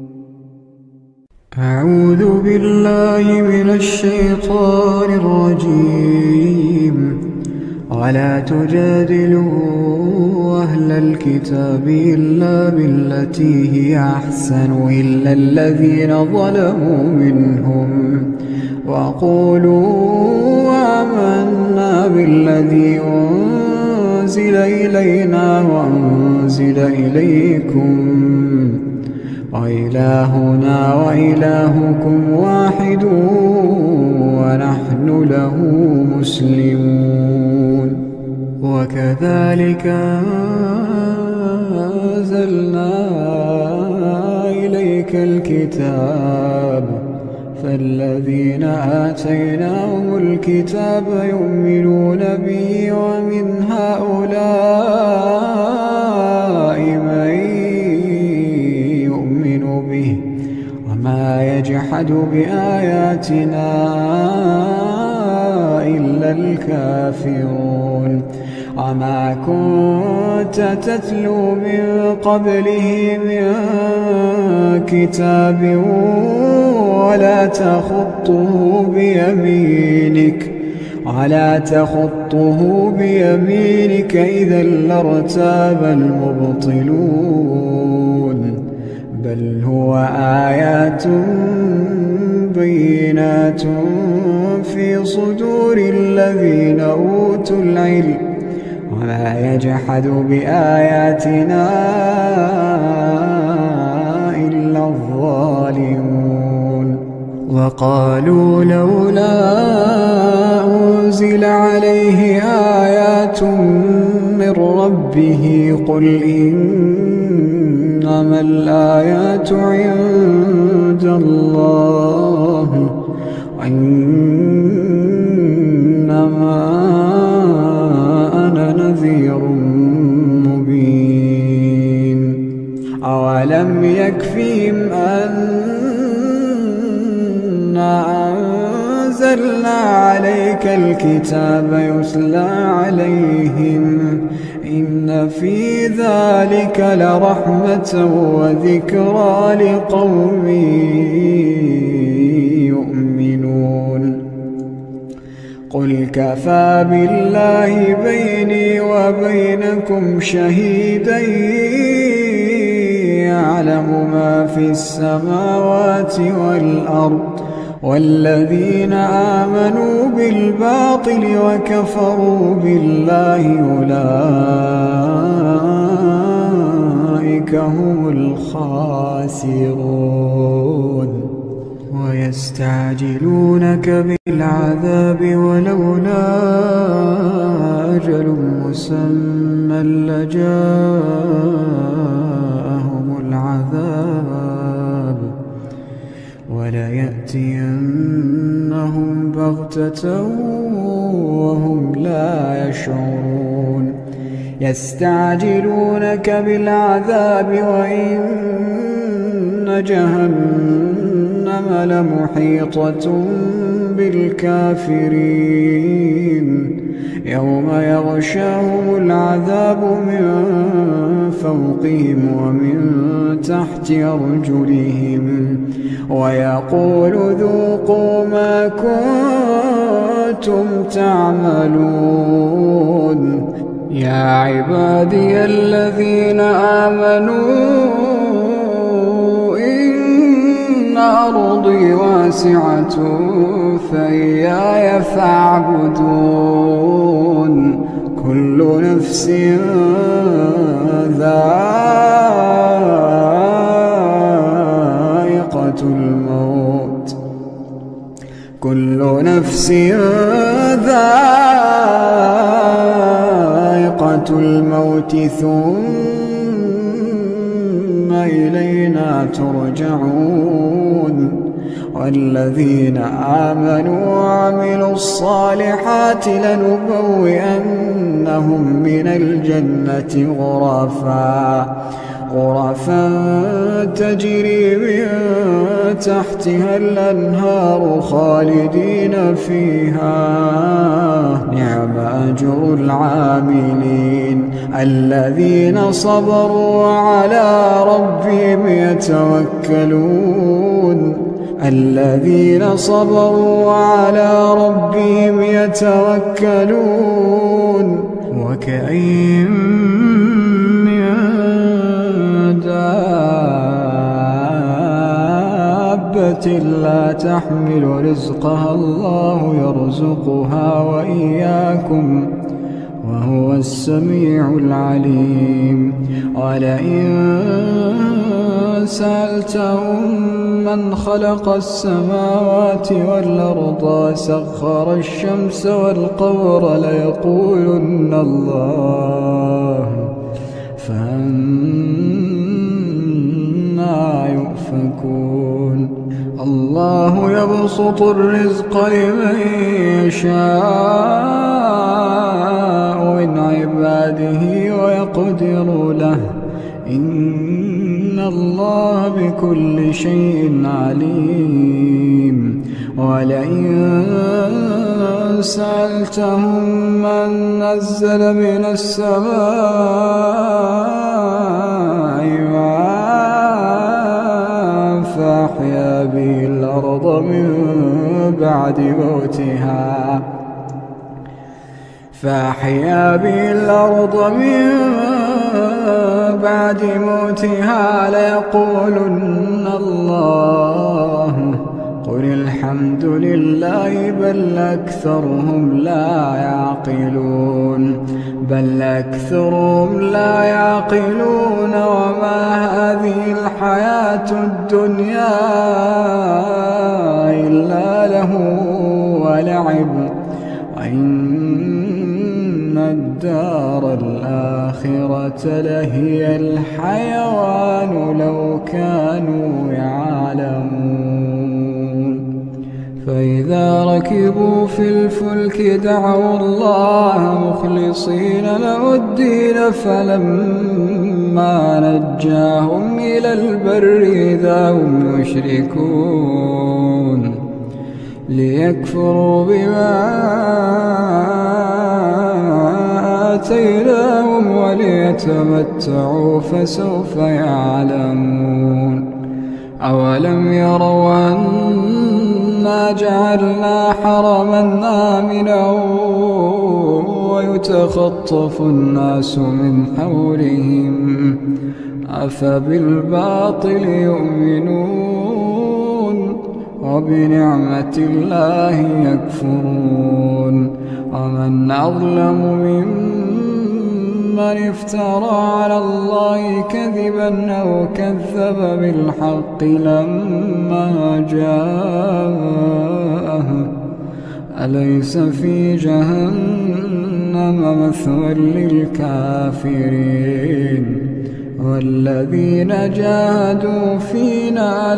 أعوذ بالله من الشيطان الرجيم. ولا تجادلوا أهل الكتاب إلا بالتي هي أحسن إلا الذين ظلموا منهم وقولوا آمنا بالذي أنزل إلينا وأنزل إليكم وإلهنا وإلهكم واحد ونحن له مسلمون. وكذلك أنزلنا إليك الكتاب فالذين آتيناهم الكتاب يؤمنون به ومن هؤلاء من يؤمن به وما يجحد بآياتنا إلا الكافرون. وما كنت تتلو من قبله من كتاب ولا تخطه بيمينك إذا لارتاب المبطلون بل هو آيات بينات في صدور الذين أوتوا العلم وما يجحد بآياتنا إلا الظالمون. وقالوا لولا أنزل عليه آيات من ربه قل إنما الآيات عند الله وإنما أنا نذير مبين. أولم يكفهم أنا أنزلنا عليك الكتاب يتلى عليهم إن في ذلك لرحمة وذكرى لقوم يؤمنون. قل كفى بالله بيني وبينكم شهيدا يعلم ما في السماوات والأرض والذين آمنوا بالباطل وكفروا بالله أولئك هم الخاسرون. ويستعجلونك بالعذاب ولولا أجل مسمى لجاءهم العذاب وليأتينهم بغتة وهم لا يشعرون. يستعجلونك بالعذاب وإن جهنم لمحيطة بالكافرين يوم يغشاهم العذاب من فوقهم ومن تحت أرجلهم ويقول ذوقوا ما كنتم تعملون. يا عبادي الذين آمنوا إن أرضي واسعة فإياي فاعبدون. كل نفس ذائقة نفس ذائقة الموت ثم إلينا ترجعون والذين آمنوا وعملوا الصالحات لنبوئنهم من الجنة غرفا تجري من تحتها الأنهار خالدين فيها نعم أجر العاملين الذين صبروا وعلى ربهم يتوكلون وكأين من دابة لا تحمل رزقها الله يرزقها وإياكم وهو السميع العليم ولئن سألتهم من خلق السماوات والأرض وسخر الشمس والقمر ليقولن الله فأنى يؤفكون الله يبسط الرزق لمن يشاء من عباده ويقدر له إن الله بكل شيء عليم ولئن سألتهم من نزل من السماء ماء فأحيا به الأرض من بعد موتها ليقولن الله قل الحمد لله بل أكثرهم لا يعقلون وما هذه الحياة الدنيا إلا له ولعب وإن الدار الآخرة لهي الحيوان لو كانوا يعلمون فإذا ركبوا في الفلك دعوا الله مخلصين له الدين فلما نجاهم إلى البر إذا هم يشركون ليكفروا بما آتيناهم وليتمتعوا فسوف يعلمون أولم يروا أنا جعلنا حرما آمنا ويتخطف الناس من حولهم أفبالباطل يؤمنون وبنعمة الله يكفرون ومن أظلم ممن افترى على الله كذبا أو كذب بالحق لما جاءه أليس في جهنم مثوى للكافرين والذين جاهدوا فينا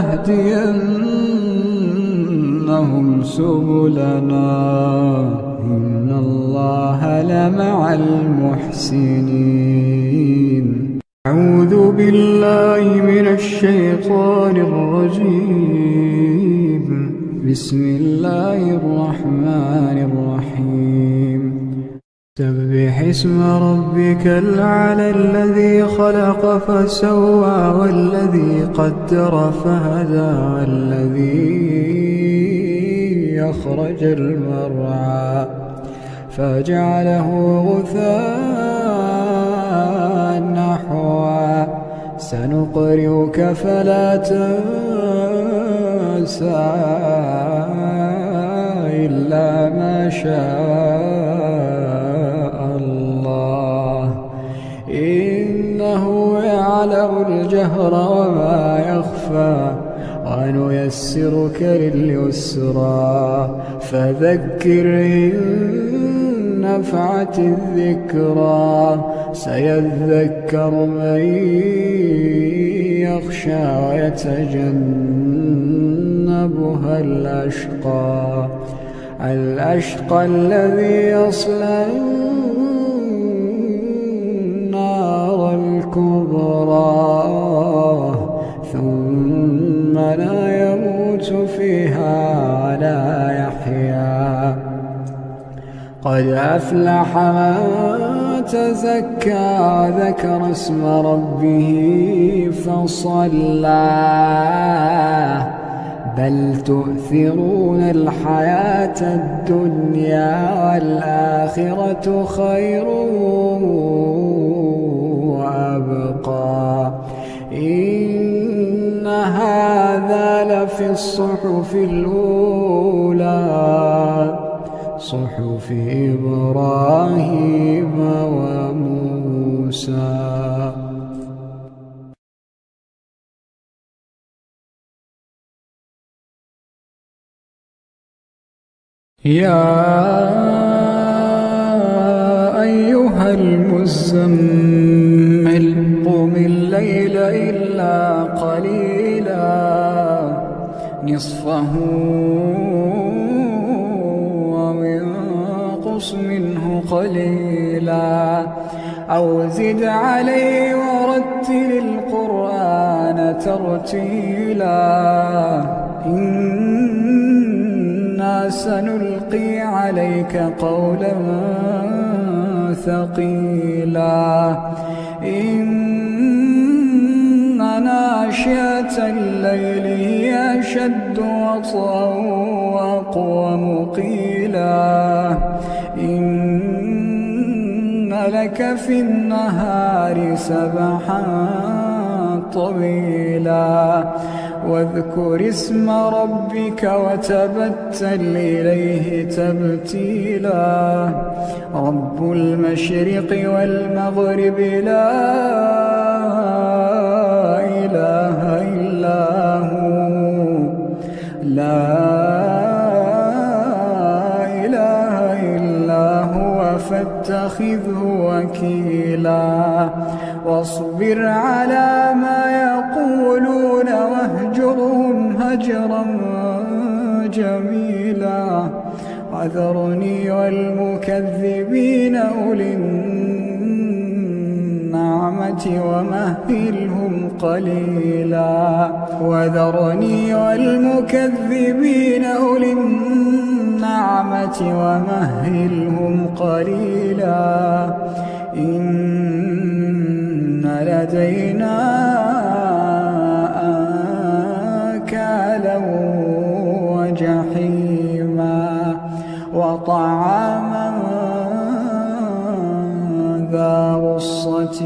لنهدينهم سبلنا إن الله لمع المحسنين أعوذ بالله من الشيطان الرجيم بسم الله الرحمن الرحيم سبح اسم ربك الأعلى الذي خلق فسوى والذي قدر فهدى والذي أخرج المرعى فجعله غثاء نحوا سنقرئك فلا تنسى إلا ما شاء الله إنه يعلم الجهر وما يخفى ونيسرك لليسرى فذكر إن نفعت الذكرى سيذكر من يخشى ويتجنبها الأشقى الذي يصلى النار الكبرى ثم لا يموت فيها ولا يحيا قد أفلح من تزكى وذكر اسم ربه فصلى بل تؤثرون الحياة الدنيا والآخرة خير وأبقى إن هذا لفي الصحف الأولى صحف إبراهيم وموسى. يا أيها المزمل قم الليل إلا قليلا نصفه وانقص منه قليلا أو زد عليه ورتل القرآن ترتيلا إنا سنلقي عليك قولا ثقيلا إن ناشئة الليل هي أشد وطئا وأقوم قيلا إن لك في النهار سبحا طويلا واذكر اسم ربك وتبتل إليه تبتيلا رب المشرق والمغرب لا إله إلا هو لا إله إلا هو فاتخذه وكيلا واصبر على ما يقولون واهجرهم هجرا جميلا وذرني والمكذبين أولي النعمة ومهلهم قليلا وذرني والمكذبين أولي النعمة ومهلهم قليلا إن لدينا أنكالا وجحيما وطعاما ذا غصة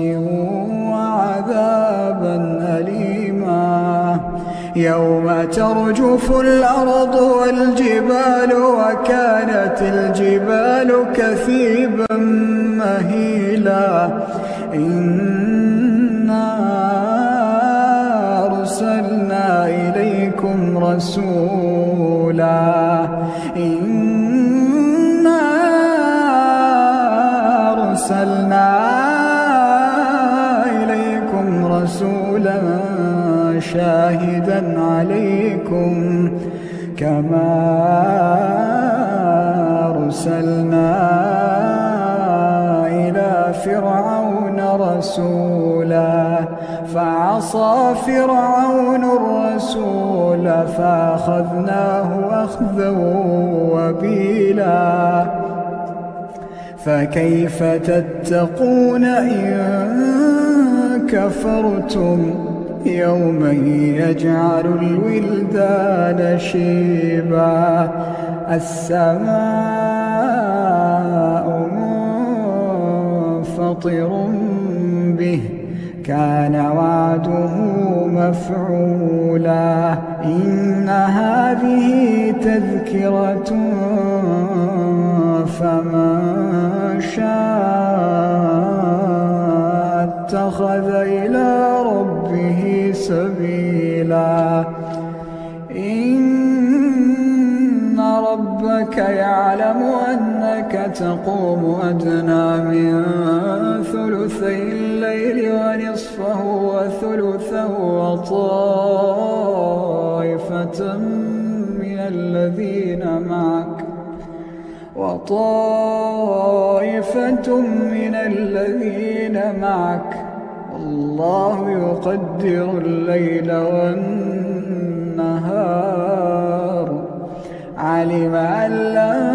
وعذابا أليما يوم ترجف الأرض والجبال وكانت الجبال كثيبا مهيلا إنا أرسلنا إليكم رسولا إنا أرسلنا إليكم رسولا شاهدا عليكم كما أرسلنا إلى فرعون رسولا فعصى فرعون الرسول فأخذناه أخذا وبيلا فكيف تتقون إن كفرتم يوما يجعل الولدان شيبا السماء منفطر به كان وعده مفعولا إن هذه تذكرة فمن شاء اتخذ إلى ربه سبيلا ربك يعلم أنك تقوم أدنى من ثلثي الليل ونصفه وثلثه وطائفة من الذين معك والله يقدر الليل والنهار علم أن لا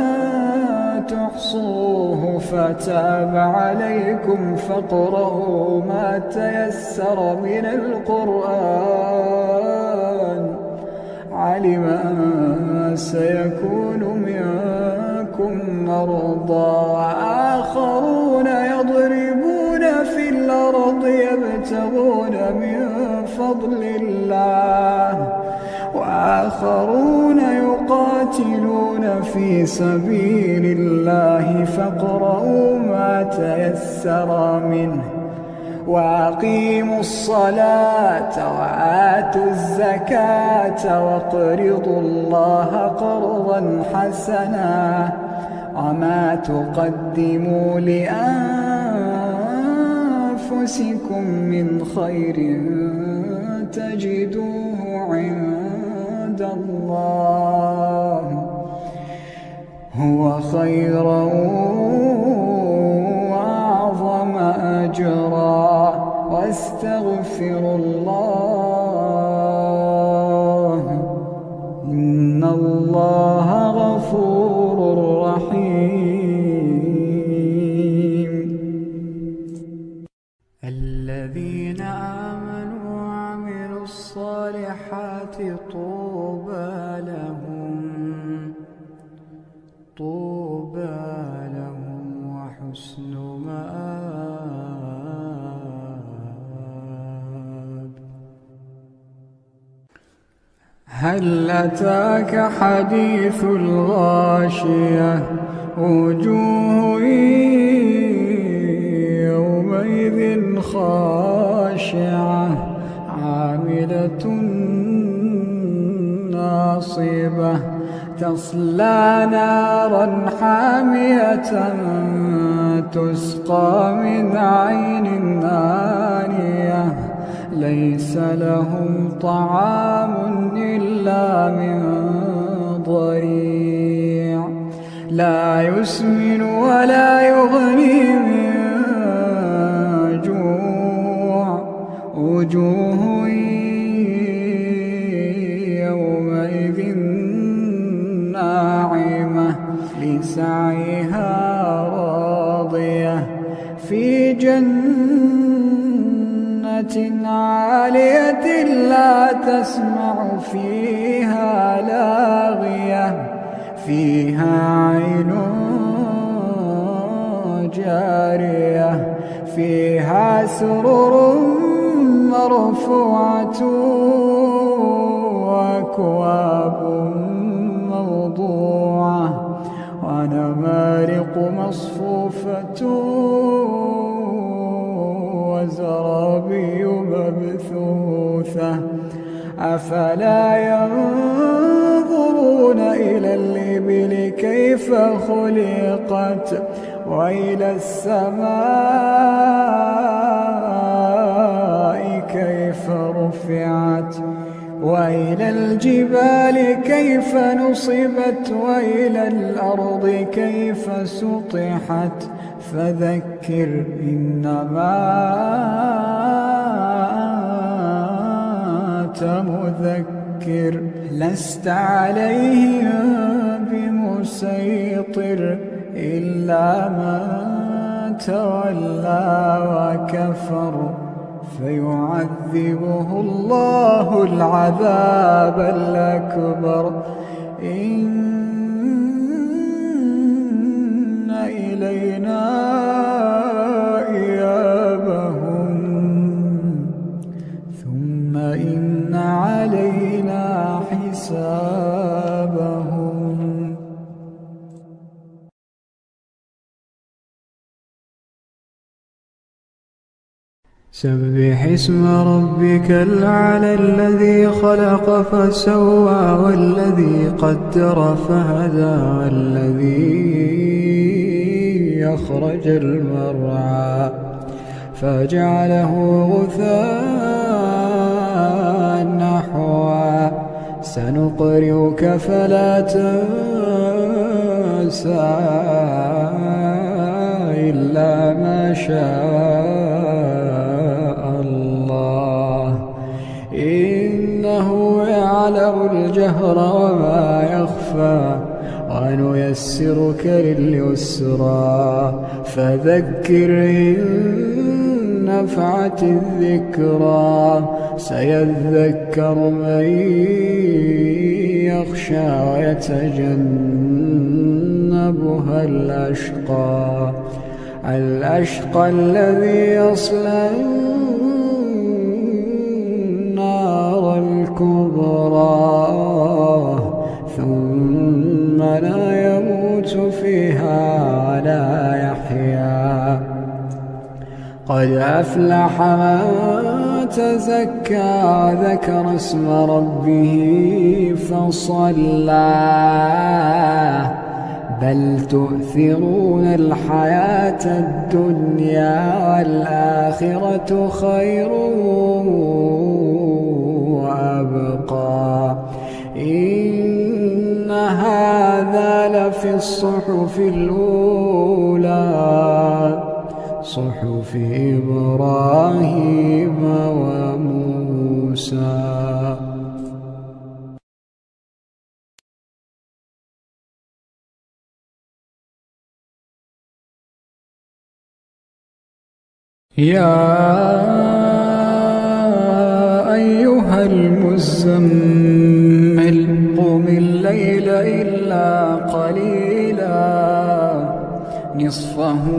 تحصوه فتاب عليكم فاقرؤوا ما تيسر من القرآن علم أن سيكون منكم مرضى وآخرون يضربون في الأرض يبتغون من فضل الله وآخرون يقاتلون في سبيل الله فاقرؤوا ما تيسر منه وأقيموا الصلاة وآتوا الزكاة واقرضوا الله قرضا حسنا وما تقدموا لأنفسكم من خير تجدوه عند الله هو خيرا وأعظم أجرا واستغفروا الله إن الله غفور رحيم الذين آمنوا وعملوا الصالحات طوبى لهم وحسن مآب هل أتاك حديث الغاشية وجوه يومئذ خاشعة عاملة ناصبة تصلى نارا حامية تسقى من عين آنية ليس لهم طعام إلا من ضريع لا يسمن ولا يغني من جوع وجوه يومئذ ناعمة لسعيها راضية في جنة عالية لا تسمع فيها لاغية فيها عين جارية فيها سرر مرفوعة وأكواب موضوعة ونمارق مصفوفة وزرابي مبثوثة أفلا ينظرون إلى الإبل كيف خلقت وإلى السماء كيف رفعت وإلى الجبال كيف نصبت وإلى الأرض كيف سطحت فذكر إنما أنت مذكر لست عليهم بمسيطر إلا من تولى وكفر فيعذبه الله العذاب الأكبر إن إلينا إيابهم ثم إن علينا حسابهم سبح اسم ربك الأعلى الذي خلق فسوى والذي قدر فهدى والذي أخرج المرعى فجعله غثاء نحوا سنقرئك فلا تنسى إلا ما شاء الله إنه يعلم الجهر وما يخفى ونيسرك لليسرى فذكر إن نفعت الذكرى سيذكر من يخشى ويتجنبها الأشقى الذي يصلى النار الكبرى ثم لا يموت فيها ولا يحيا قد أفلح من تزكى وذكر اسم ربه فصلى بل تؤثرون الحياة الدنيا والآخرة خير وأبقى إن هذا لفي الصحف الأولى صحف إبراهيم وموسى. يا أيها المزمل قم الليل إلا قليلا نصفه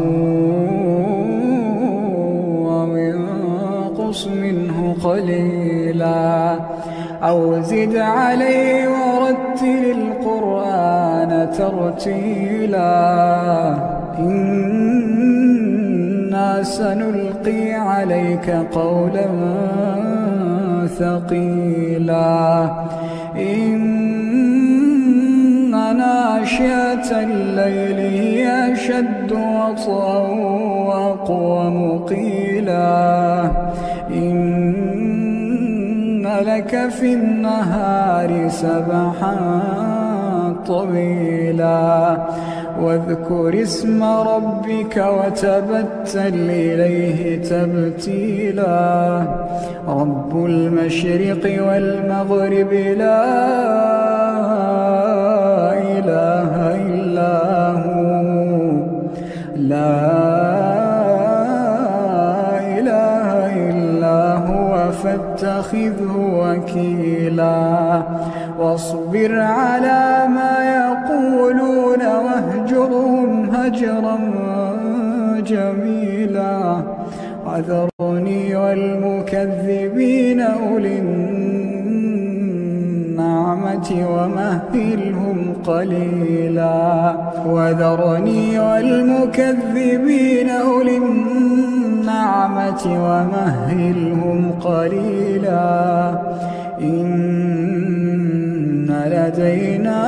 أو انقص منه قليلا أو زد عليه ورتل القرآن ترتيلا إنا سنلقي عليك قولا ثقيلا إن ناشئة الليل هي أشد وطئا وأقوم قيلا إن لك في النهار سبحا طويلا واذكر اسم ربك وتبتل إليه تبتيلا رب المشرق والمغرب لا إله إلا هو لا إله إلا هو فاتخذه وكيلا واصبر على ما يقولون واهجرهم هجرا جميلا وذرني والمكذبين أولي النعمة ومهلهم قليلا وذرني والمكذبين أولي النعمة ومهلهم قليلا إن لدينا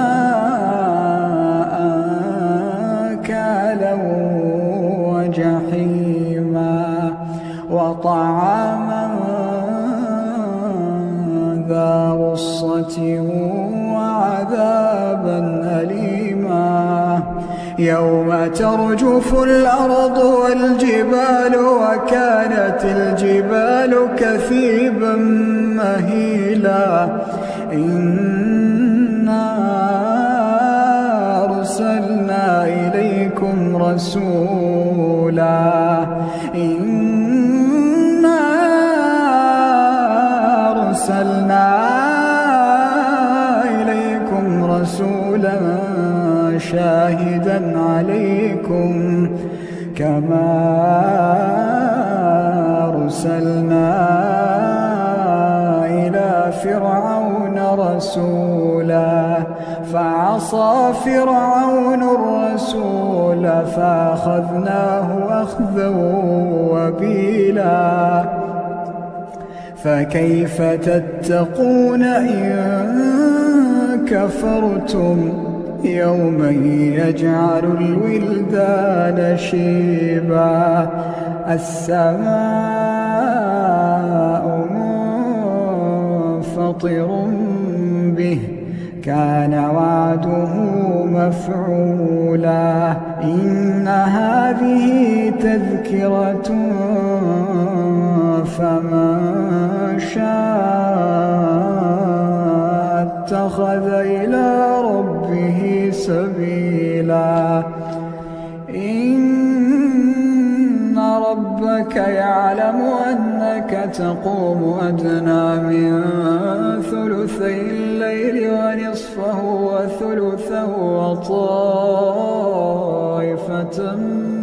أنكالا وجحيما وطعاما ذا غصة وعذابا أليما يوم ترجف الأرض والجبال وكانت الجبال كثيبا مهيلا إنا أرسلنا إليكم رسولا إنا أرسلنا إليكم رسولا شاهدا عليكم كما أرسلنا إلى فرعون رسولا فعصى فرعون الرسول فأخذناه أخذا وبيلا فكيف تتقون إن كفرتم يوما يجعل الولدان شيبا السماء منفطر به كان وعده مفعولا إن هذه تذكرة فمن شاء اتخذ إلى ربه سبيلا إن ربك يعلم أنك تقوم أدنى من ثلثي الليل ونصفه وثلثه وطائفة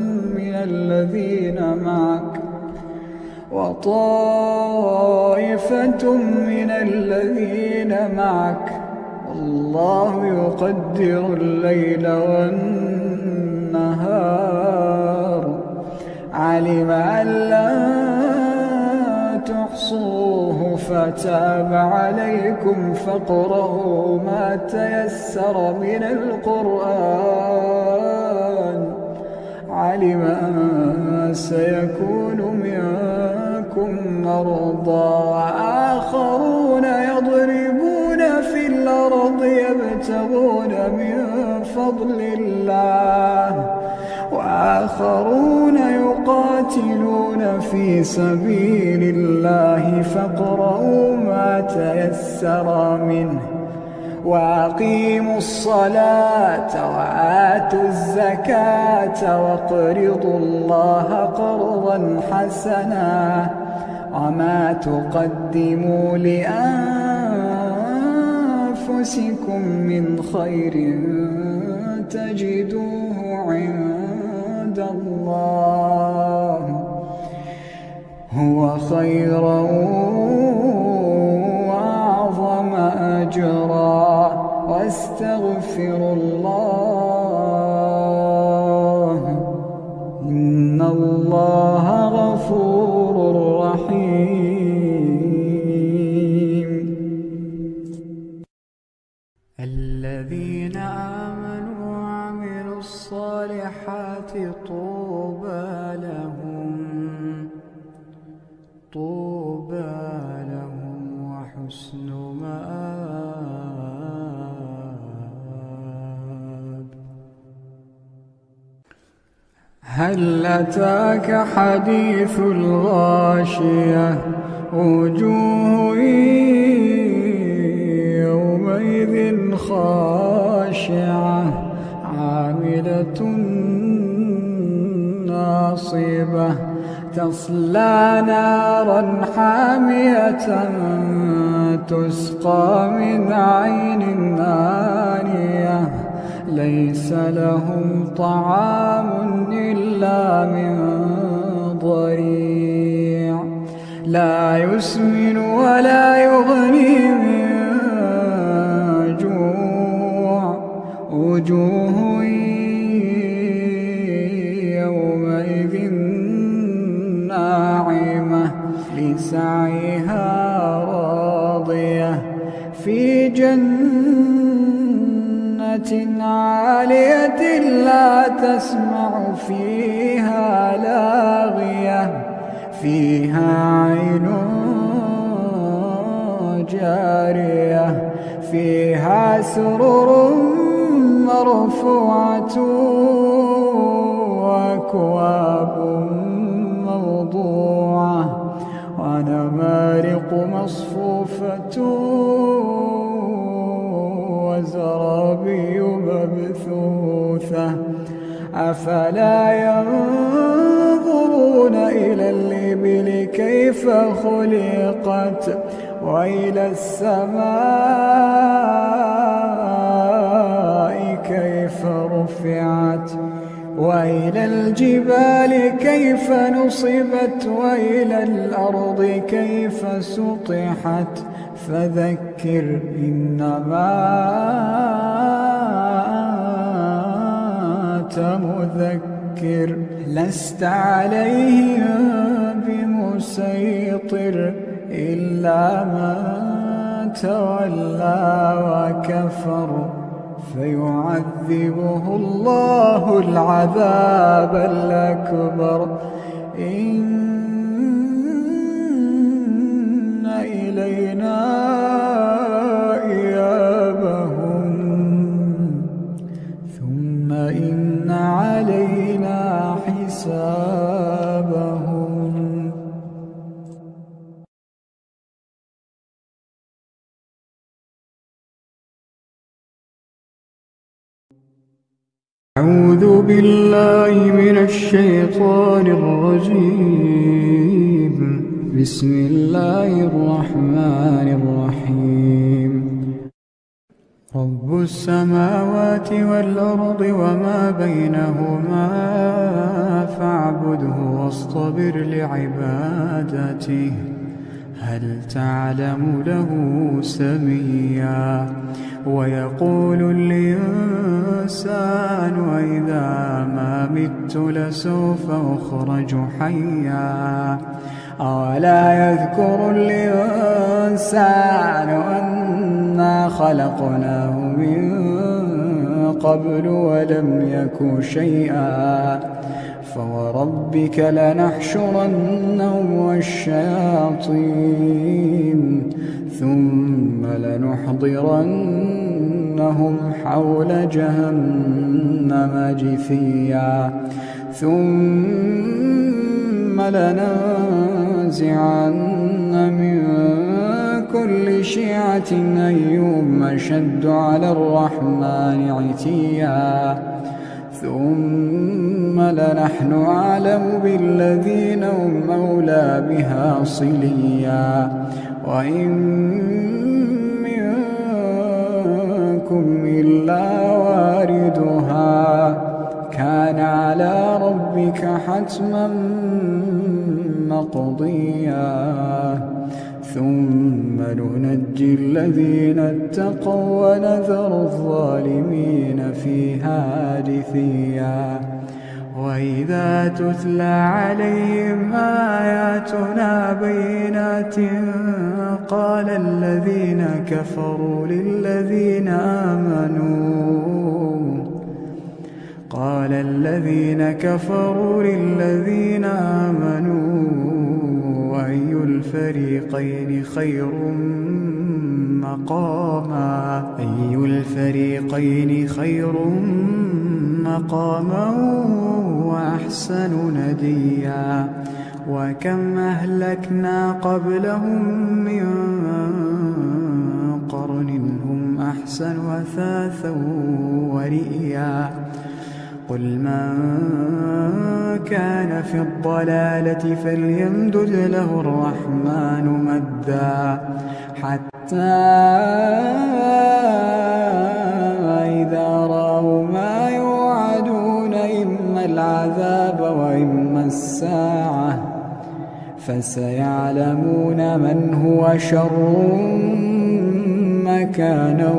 من الذين معك والله يقدر الليل والنهار علم أن لا تحصوه فتاب عليكم فاقرؤوا ما تيسر من القرآن علم أن سيكون منكم مرضى وآخرون يضربون في الأرض يبتغون من فضل الله وآخرون يقاتلون في سبيل الله فاقرؤوا ما تيسر منه وأقيموا الصلاة وآتوا الزكاة واقرضوا الله قرضا حسنا وما تقدموا لأنفسكم من خير تجدوه عند الله هو خيرا وأعظم أجرا واستغفروا الله إن الله غفور رحيم الذين آمنوا وعملوا الصالحات طوبى لهم وحسن مآب هل أتاك حديث الغاشية وجوه يومئذ خاشعة عاملة ناصبة تصلى نارا حامية تسقى من عين آنية ليس لهم طعام إلا من ضريع لا يسمن ولا يغني من جوع وجوه يومئذ ناعمة لسعيها راضية في جنة عالية لا تسمع فيها لاغية فيها عين جارية فيها سرر مرفوعة وأكواب موضوعة ونمارق مصفوفة وزرابي مبثوثة أفلا ينظرون إلى الإبل كيف خلقت وإلى السماء كيف رفعت وإلى الجبال كيف نصبت وإلى الأرض كيف سطحت فذكر إنما أنت مذكر لست عليهم بمسيطر إلا من تولى وكفر فيعذبه الله العذاب الأكبر إن إلينا إيابهم ثم إن علينا حسابهم. أعوذ بالله من الشيطان الرجيم. بسم الله الرحمن الرحيم. رب السماوات والأرض وما بينهما فاعبده واصطبر لعبادته هل تعلم له سميا. ويقول الإنسان وإذا ما مت لسوف أخرج حيا. أولا يذكر الإنسان أنا خلقناه من قبل ولم يك شيئا. فوربك لنحشرنهم والشياطين ثم لنحضرنهم حول جهنم جثيا. ثم لننزعن من كل شيعة أيهم أشد على الرحمن عتيا. ثم لنحن أعلم بالذين هم أولى بها صليا. وإن منكم إلا واردها كان على ربك حتما مقضيا. ثم ننجي الذين اتقوا ونذر الظالمين فيها جثيا. وإذا تتلى عليهم آياتنا بينات قال الذين كفروا للذين آمنوا أي الفريقين خير مقاما وأحسن نديا. وكم أهلكنا قبلهم من قرن هم أحسن أثاثا ورئيا. قل من كان في الضلالة فليمدد له الرحمن مدا حتى إذا رأوا ما يوعدون إما العذاب وإما الساعة فسيعلمون من هو شر مكانا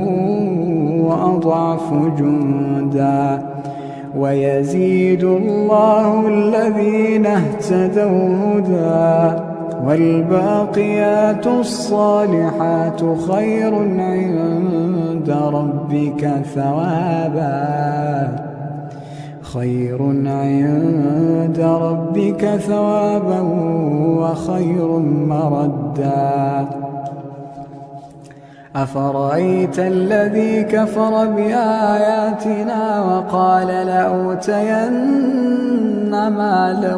وأضعف جندا. ويزيد الله الذين اهتدوا هدى والباقيات الصالحات خير عند ربك ثوابا وخير مردا. أفرأيت الذي كفر بآياتنا وقال لأوتين مالا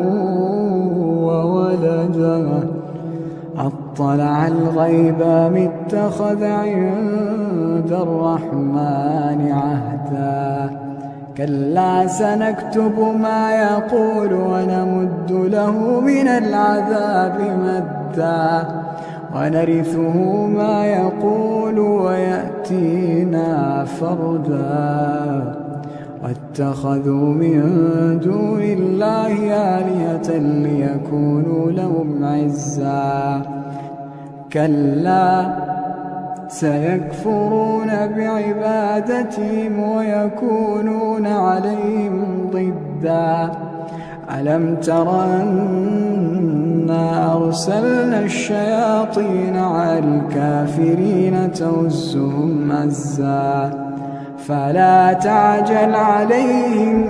وولدا أطلع الغيب أم اتخذ عند الرحمن عهدا. كلا سنكتب ما يقول ونمد له من العذاب مدا ونرثه ما يقول ويأتينا فردا. واتخذوا من دون الله آلهة ليكونوا لهم عزا. كلا سيكفرون بعبادتهم ويكونون عليهم ضدا. ألم تر أن إنا أرسلنا الشياطين على الكافرين تؤزهم أزا فلا تعجل عليهم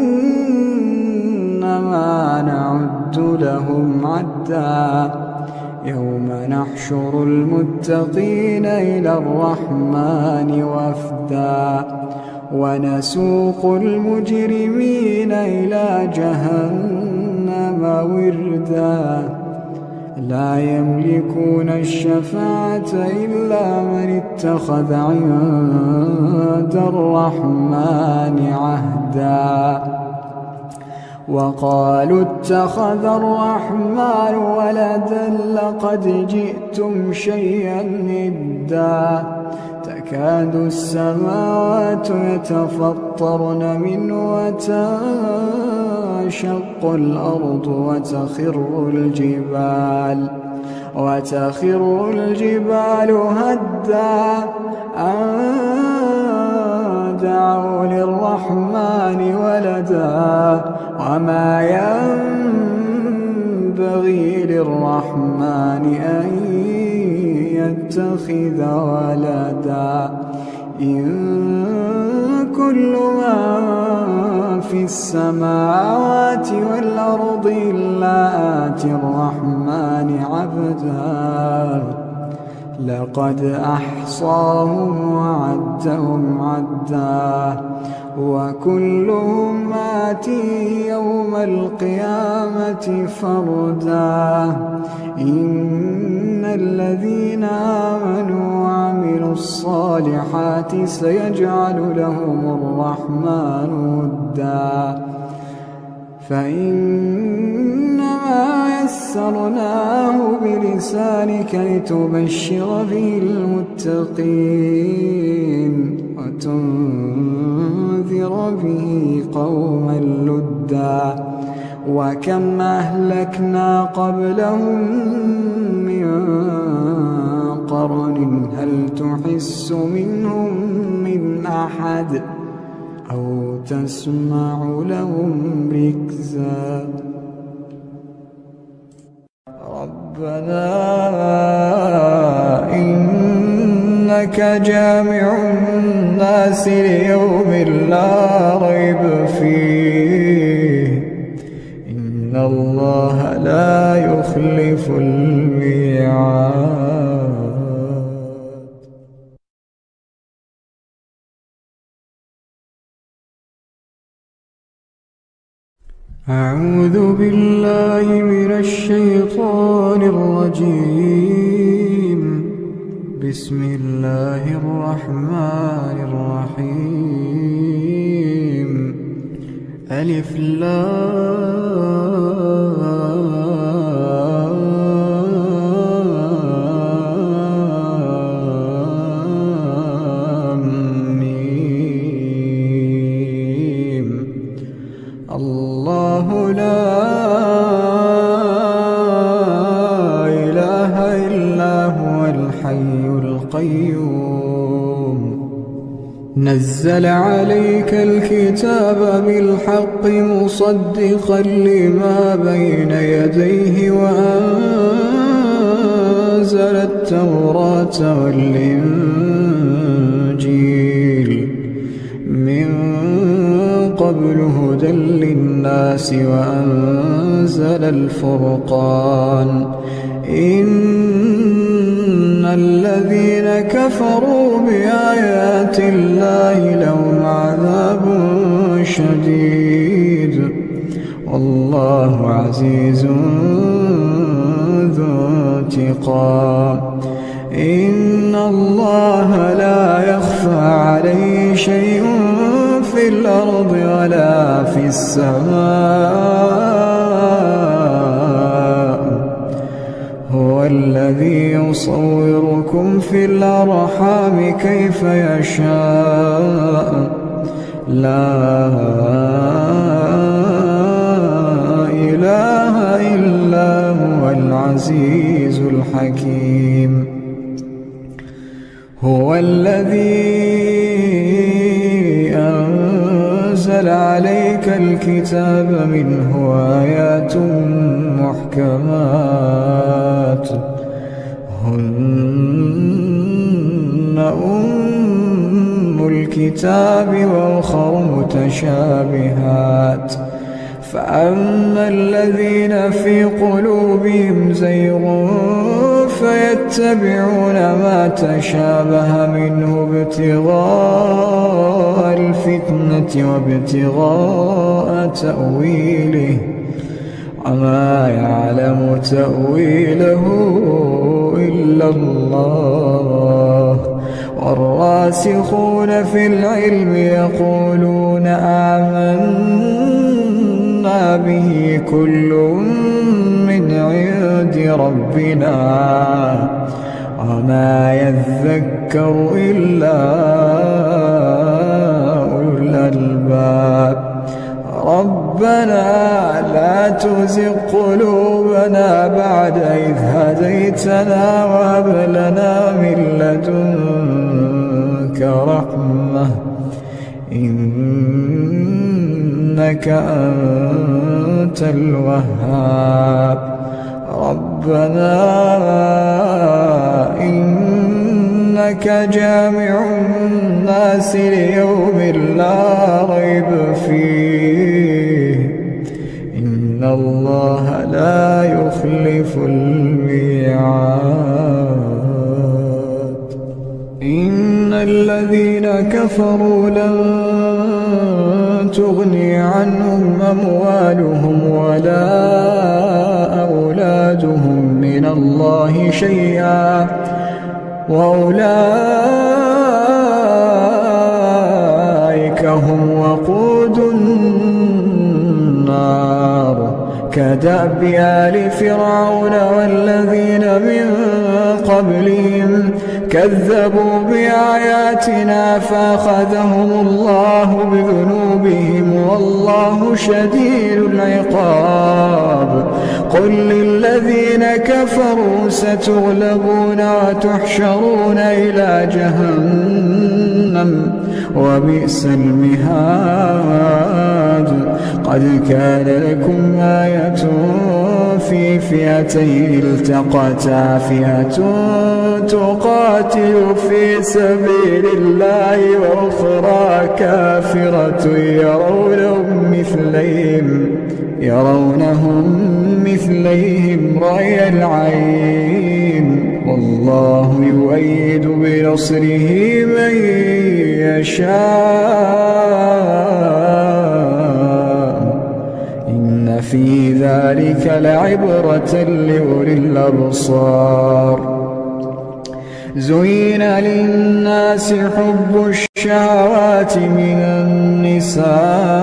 إنما نعد لهم عدا يوم نحشر المتقين إلى الرحمن وفدا ونسوق المجرمين إلى جهنم وردا لا يملكون الشفاعة إلا من اتخذ عند الرحمن عهدا وقالوا اتخذ الرحمن ولدا لقد جئتم شيئا إدا تكاد السماوات يتفطرن منه وتنشق الأرض وتخر الجبال هدا أن دعوا للرحمن ولدا وما ينبغي للرحمن أن يتخذ ولدا إن كل من في السماوات والأرض إلا آتي الرحمن عبدا لقد أحصاهم وعدهم عدا وكلهم آتيه يوم القيامة فردا إن الذين آمنوا وعملوا الصالحات سيجعل لهم الرحمن ودا فإنما يسرناه بلسانك لتبشر به المتقين وتنذر به قوما لدا وكم أهلكنا قبلهم من قرن هل تحس منهم من أحد أو تسمع لهم ركزا ربنا إنك جامع الناس ليوم لا ريب فيه إن الله لا يخلف الميعاد. أعوذ بالله من الشيطان الرجيم. بسم الله الرحمن الرحيم. ألف لام ميم. الله لا إله إلا هو الحي القيوم. نزل عليك الكتاب بالحق مصدقا لما بين يديه وأنزل التوراة والإنجيل من قبل هدى للناس وأنزل الفرقان. إن الذين كفروا بآيات الله لهم عذاب شديد والله عزيز ذو انتقام. إن الله لا يخفى عليه شيء في الأرض ولا في السماء. هو الذي يصوركم في الأرحام كيف يشاء لا إله إلا هو العزيز الحكيم. هو الذي أنزل عليك الكتاب منه آيات محكمات هن أم الكتاب وأخر متشابهات فأما الذين في قلوبهم زيغ فيتبعون ما تشابه منه ابتغاء الفتنة وابتغاء تأويله وما يعلم تأويله إلا الله والراسخون في العلم يقولون آمنا به كل من عند ربنا وما يذكر إلا أولو الألباب ربنا لا تزغ قلوبنا بعد إذ هديتنا وهب لنا من لدنك رحمة إنك أنت الوهاب ربنا إنك جامع الناس ليوم لا ريب فيه إن الله لا يخلف الميعاد إن الذين كفروا لن تغني عنهم أموالهم ولا أولادهم من الله شيئا وأولئك هم وقود النار كدأب آل فرعون والذين من قبلهم كذبوا بآياتنا فأخذهم الله بذنوبهم والله شديد العقاب قل للذين كفروا ستغلبون وتحشرون إلى جهنم وبئس المهاد قد كان لكم آية في فئتين التقتا فئة تقاتل في سبيل الله وأخرى كافرة يرونهم مثليهم رأي العين والله يؤيد بنصره من يشاء إن في ذلك لعبرة لأولي الأبصار زين للناس حب الشهوات من النساء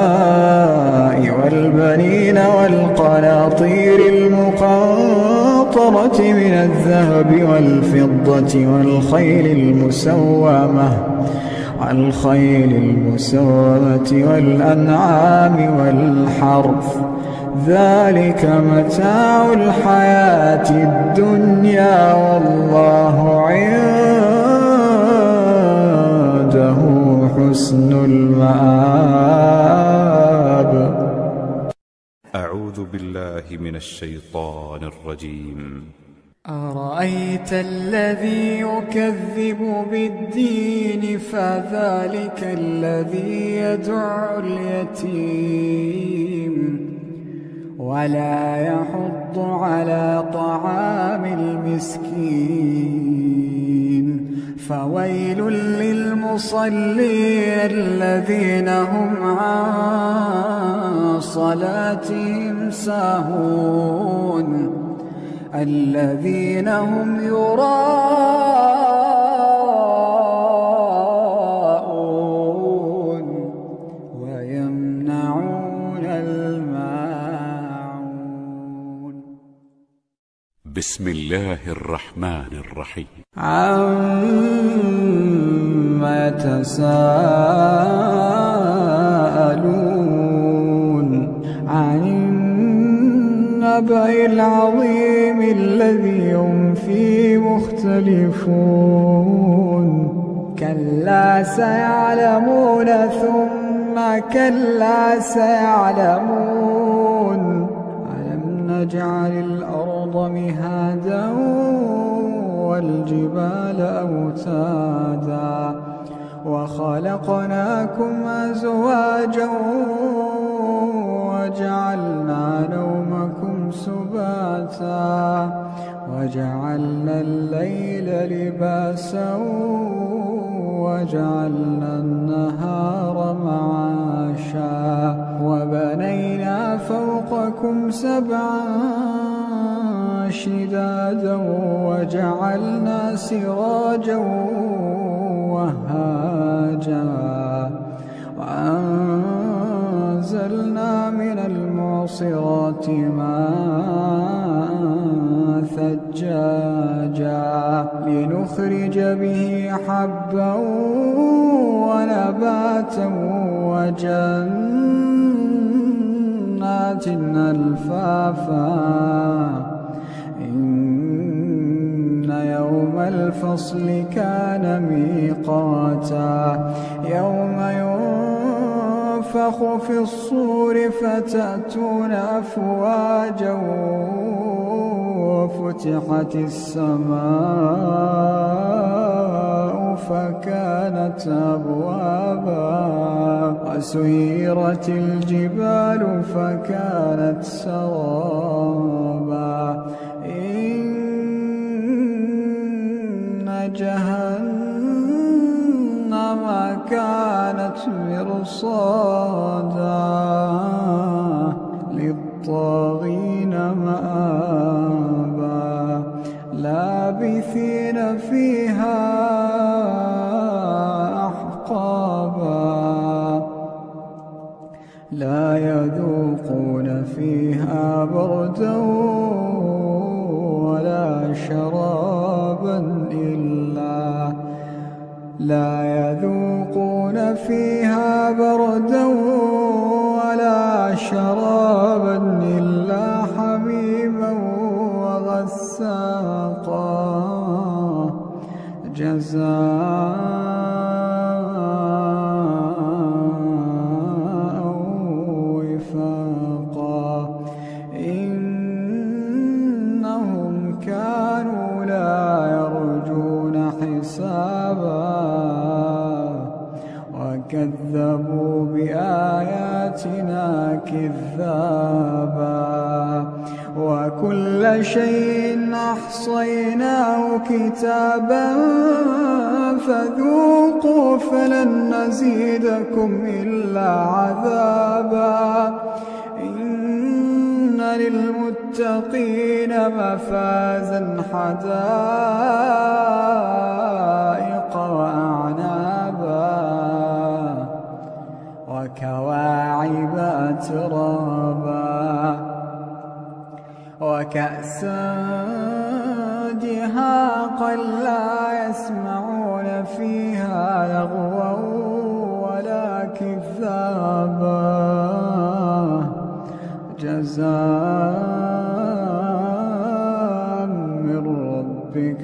والبنين والقناطير المقنطرة من الذهب والفضة والخيل المسومة والأنعام والحرث ذلك متاع الحياة الدنيا والله عنده حسن المآب. أعوذ بالله من الشيطان الرجيم. أرأيت الذي يكذب بالدين فذلك الذي يدع اليتيم ولا يحض على طعام المسكين فويل للمصلين الذين هم عن صلاتهم ساهون الذين هم يراءون ويمنعون الماعون. بسم الله الرحمن الرحيم. عما يتساءلون عن النبأ العظيم الذي هم فيه مختلفون كلا سيعلمون ثم كلا سيعلمون ألم نجعل الأرض مهادا والجبال أوتادا وخلقناكم أزواجا وجعلنا نومكم سباتا وجعلنا الليل لباسا وجعلنا النهار معاشا وبنينا فوقكم سبعا شدادا وجعلنا سراجا وهاجا وأنزلنا من المعصرات ماء ثجاجا لنخرج به حبا ونباتا وجنات ألفافا إن يوم الفصل كان ميقاتا يوم ينفخ في الصور فتأتون أفواجا وفتحت السماء فكانت أبوابا وسيرت الجبال فكانت سرابا إن جهنم كانت مرصادا للطاغين مآبا لابثين فيها أحقابا لا يذوقون فيها بردا ولا شرابا إلا حميما وغساقا جزاء وفاقا إنهم كانوا لا يرجون حسابا وكذبوا بآياتنا كذابا وكل شيء أحصيناه كتابا فذوقوا فلن نزيدكم إلا عذابا إن للمتقين مفازا حدائق وأعنابا وكواعب أترابا وكأسا دهاقا لا يسمعون فيها لغوا ولا كذابا جزاء من ربك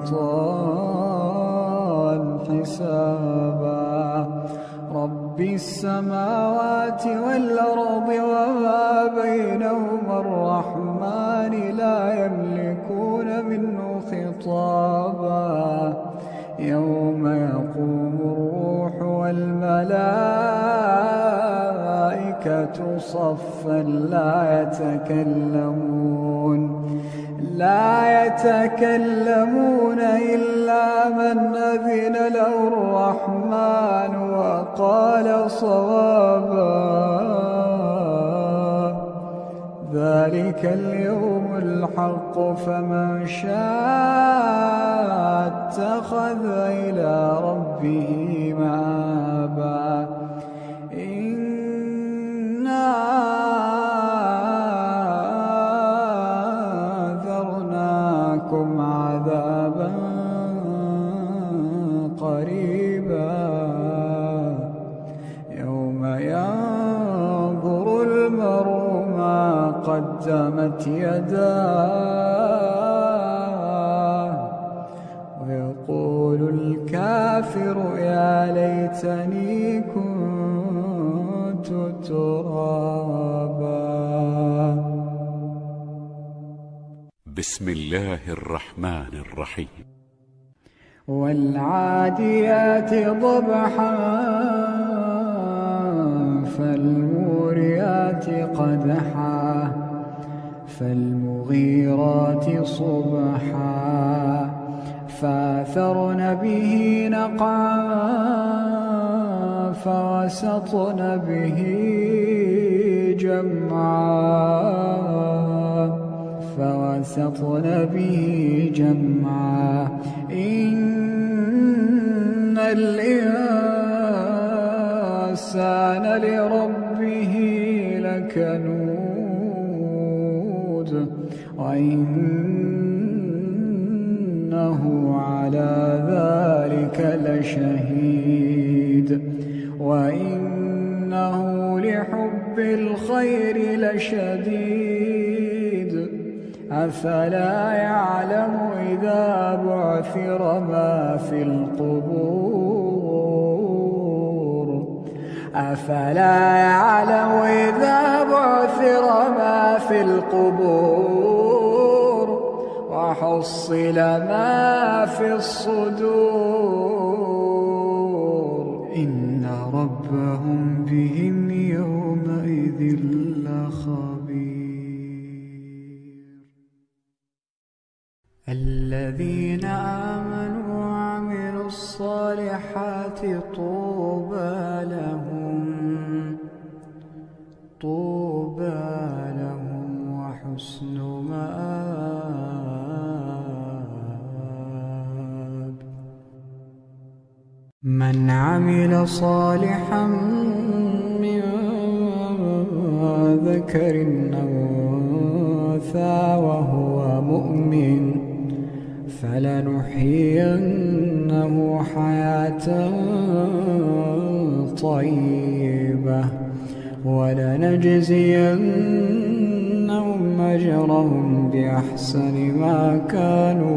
عطاء حسابا رب السماوات والأرض وما بينهما الرحمن لا يملكون منه خطابا يوم يقوم الروح والملائكة صفا لا يتكلمون إلا من أذن له الرحمن وقال صوابا ذلك اليوم الحق فمن شاء اتخذ إلى ربه مآبا إنا أنذرناكم عذابا قريبا يوم ينظر المرء ما قدمت يداه ويقول الكافر يا ليتني كنت ترابا. بسم الله الرحمن الرحيم. والعاديات ضبحا فالموريات قدحا فالمغيرات صبحا فاثرن به نقعا فوسطن به جمعا إن الإنسان لربه لكنود وإنه على ذلك لشهيد وإنه لحب الخير لشديد أفلا يعلم إذا بعثر ما في القبور أفلا يعلم إذا بعثر ما في القبور وحصل ما في الصدور إن ربهم بهم يومئذ لخبير. الذين آمنوا وعملوا الصالحات طوبى لهم وحسن مآب. من عمل صالحا من ذكر أو أنثى وهو مؤمن فلنحيينه حياة طيبة ولنجزينهم أجرهم بأحسن ما كانوا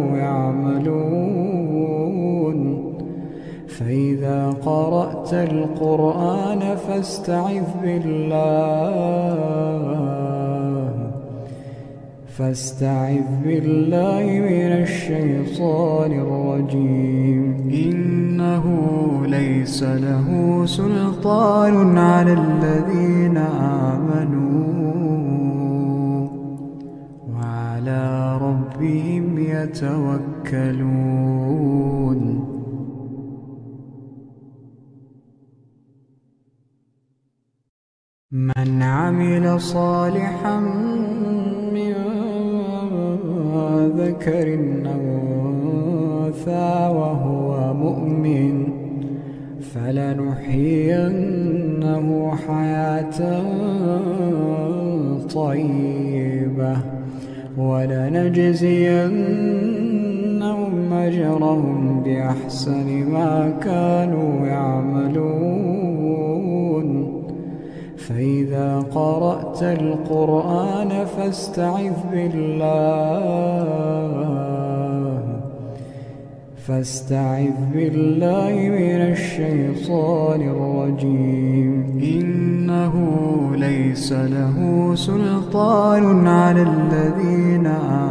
يعملون. فإذا قرأت القرآن فاستعذ بالله من الشيطان الرجيم. إنه ليس له سلطان على الذين آمنوا وعلى ربهم يتوكلون. من عمل صالحا من ذكر أو أنثى وهو مؤمن فلنحيينه حياة طيبة ولنجزينهم أجرهم بأحسن ما كانوا يعملون. فإذا قرأت القرآن فاستعذ بالله من الشيطان الرجيم. إنه ليس له سلطان على الذين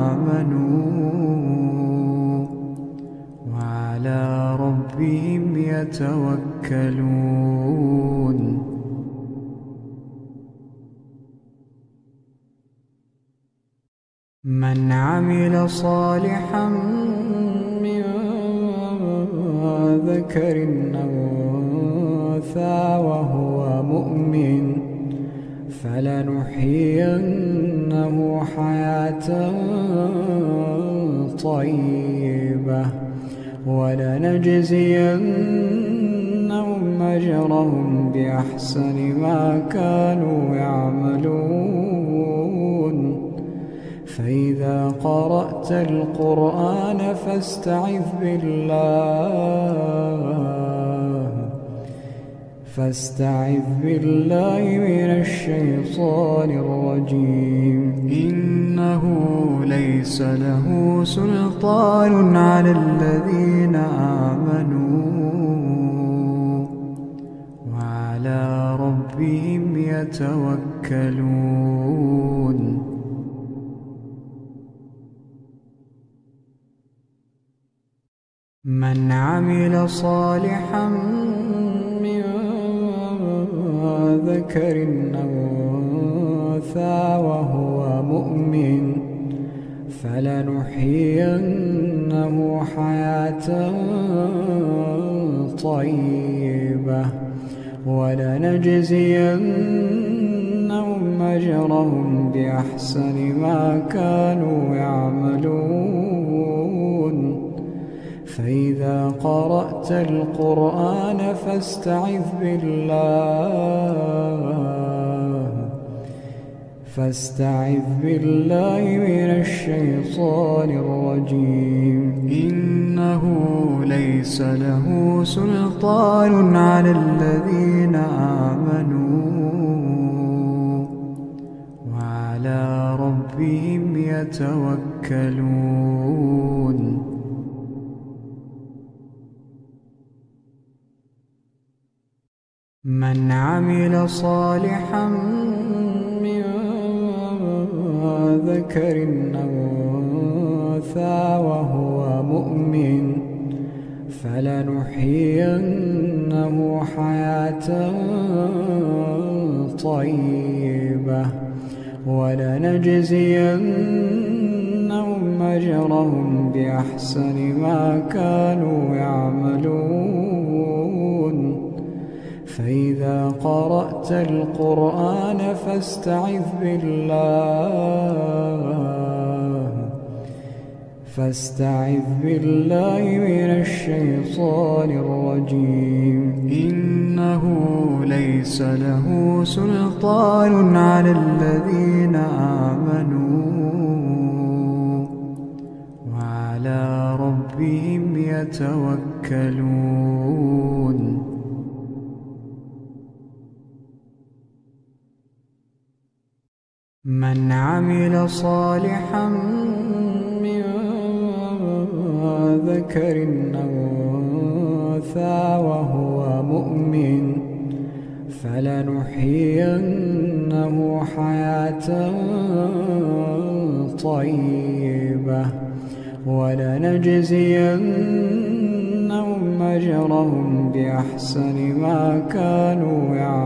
آمنوا وعلى ربهم يتوكلون. من عمل صالحا من ذكر أو أنثى وهو مؤمن فلنحيينه حياة طيبة ولنجزينهم أجرهم بأحسن ما كانوا يعملون. فإذا قرأت القرآن فاستعذ بالله من الشيطان الرجيم. إنه ليس له سلطان على الذين آمنوا وعلى ربهم يتوكلون. من عمل صالحا من ذكر أو أنثى وهو مؤمن فلنحيينه حياة طيبة ولنجزينهم أجرهم بأحسن ما كانوا يعملون فإذا قرأت القرآن فاستعذ بالله من الشيطان الرجيم إنه ليس له سلطان على الذين آمنوا وعلى ربهم يتوكلون من عمل صالحا من ذكر أو أنثى وهو مؤمن فلنحيينه حياة طيبة ولنجزينهم أجرهم بأحسن ما كانوا يعملون فإذا قرأت القرآن فاستعذ بالله من الشيطان الرجيم إنه ليس له سلطان على الذين آمنوا وعلى ربهم يتوكلون من عمل صالحا من ذكر أو أنثى وهو مؤمن فلنحيينه حياة طيبة ولنجزينهم أجرهم بأحسن ما كانوا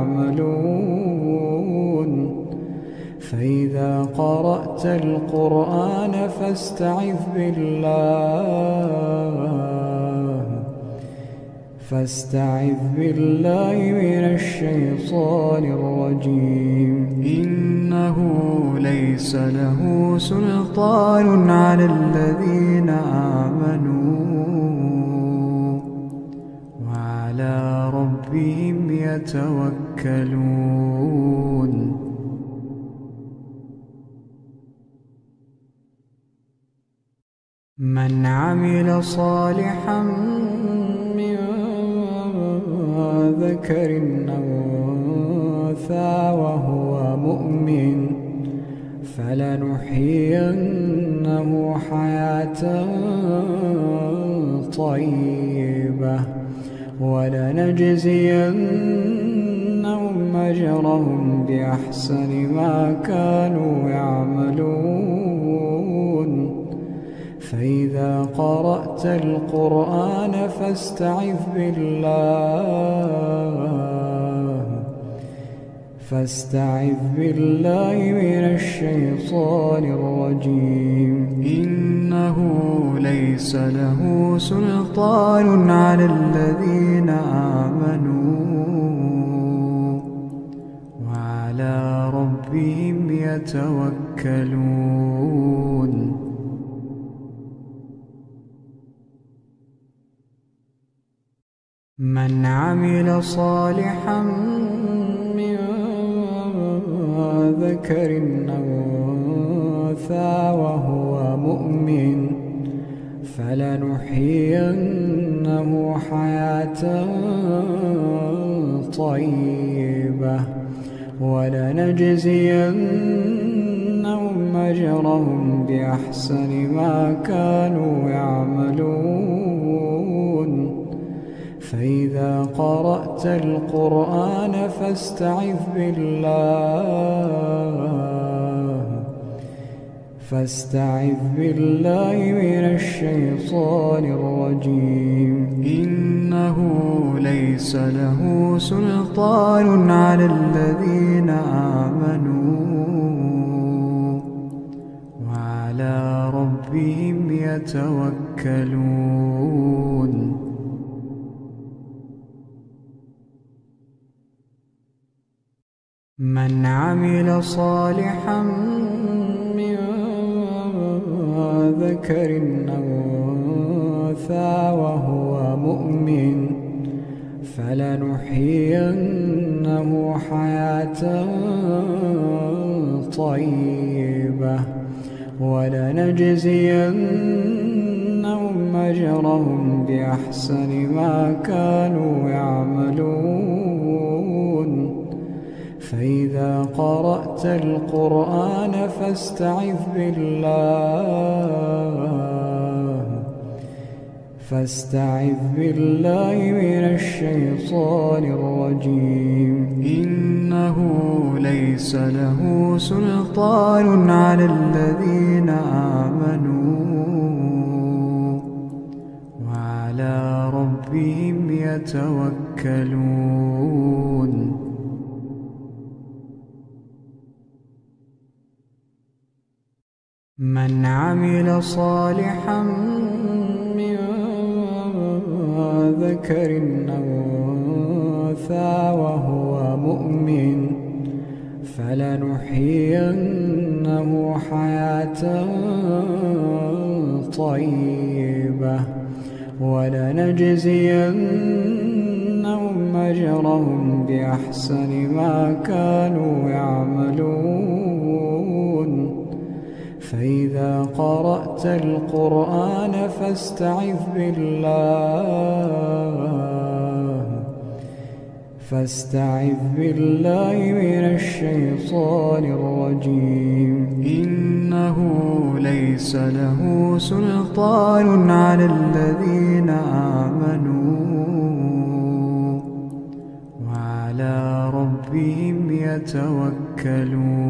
يعملون فإذا قرأت القرآن فاستعذ بالله من الشيطان الرجيم إنه ليس له سلطان على الذين آمنوا وعلى ربهم يتوكلون من عمل صالحا من ذكر أو أنثى وهو مؤمن فلنحيينه حياة طيبة ولنجزينهم أجرهم بأحسن ما كانوا يعملون فإذا قرأت القرآن فاستعذ بالله من الشيطان الرجيم إنه ليس له سلطان على الذين آمنوا وعلى ربهم يتوكلون من عمل صالحا من ذكر أو أنثى وهو مؤمن فلنحيينه حياة طيبة ولنجزينهم أجرهم بأحسن ما كانوا يعملون فإذا قرأت القرآن فاستعذ فاستعذ بالله من الشيطان الرجيم. إنه ليس له سلطان على الذين آمنوا وعلى ربهم يتوكلون. من عمل صالحا من ذكر أو أنثى وهو مؤمن فلنحيينه حياة طيبة ولنجزينهم أجرهم بأحسن ما كانوا يعملون. فإذا قرأت القرآن فاستعذ بالله من الشيطان الرجيم. إنه ليس له سلطان على الذين آمنوا وعلى ربهم يتوكلون. من عمل صالحا من ذكر أو أنثى وهو مؤمن فلنحيينه حياة طيبة ولنجزينهم أجرهم بأحسن ما كانوا يعملون. فإذا قرأت القرآن فاستعذ بالله من الشيطان الرجيم. إنه ليس له سلطان على الذين آمنوا وعلى ربهم يتوكلون.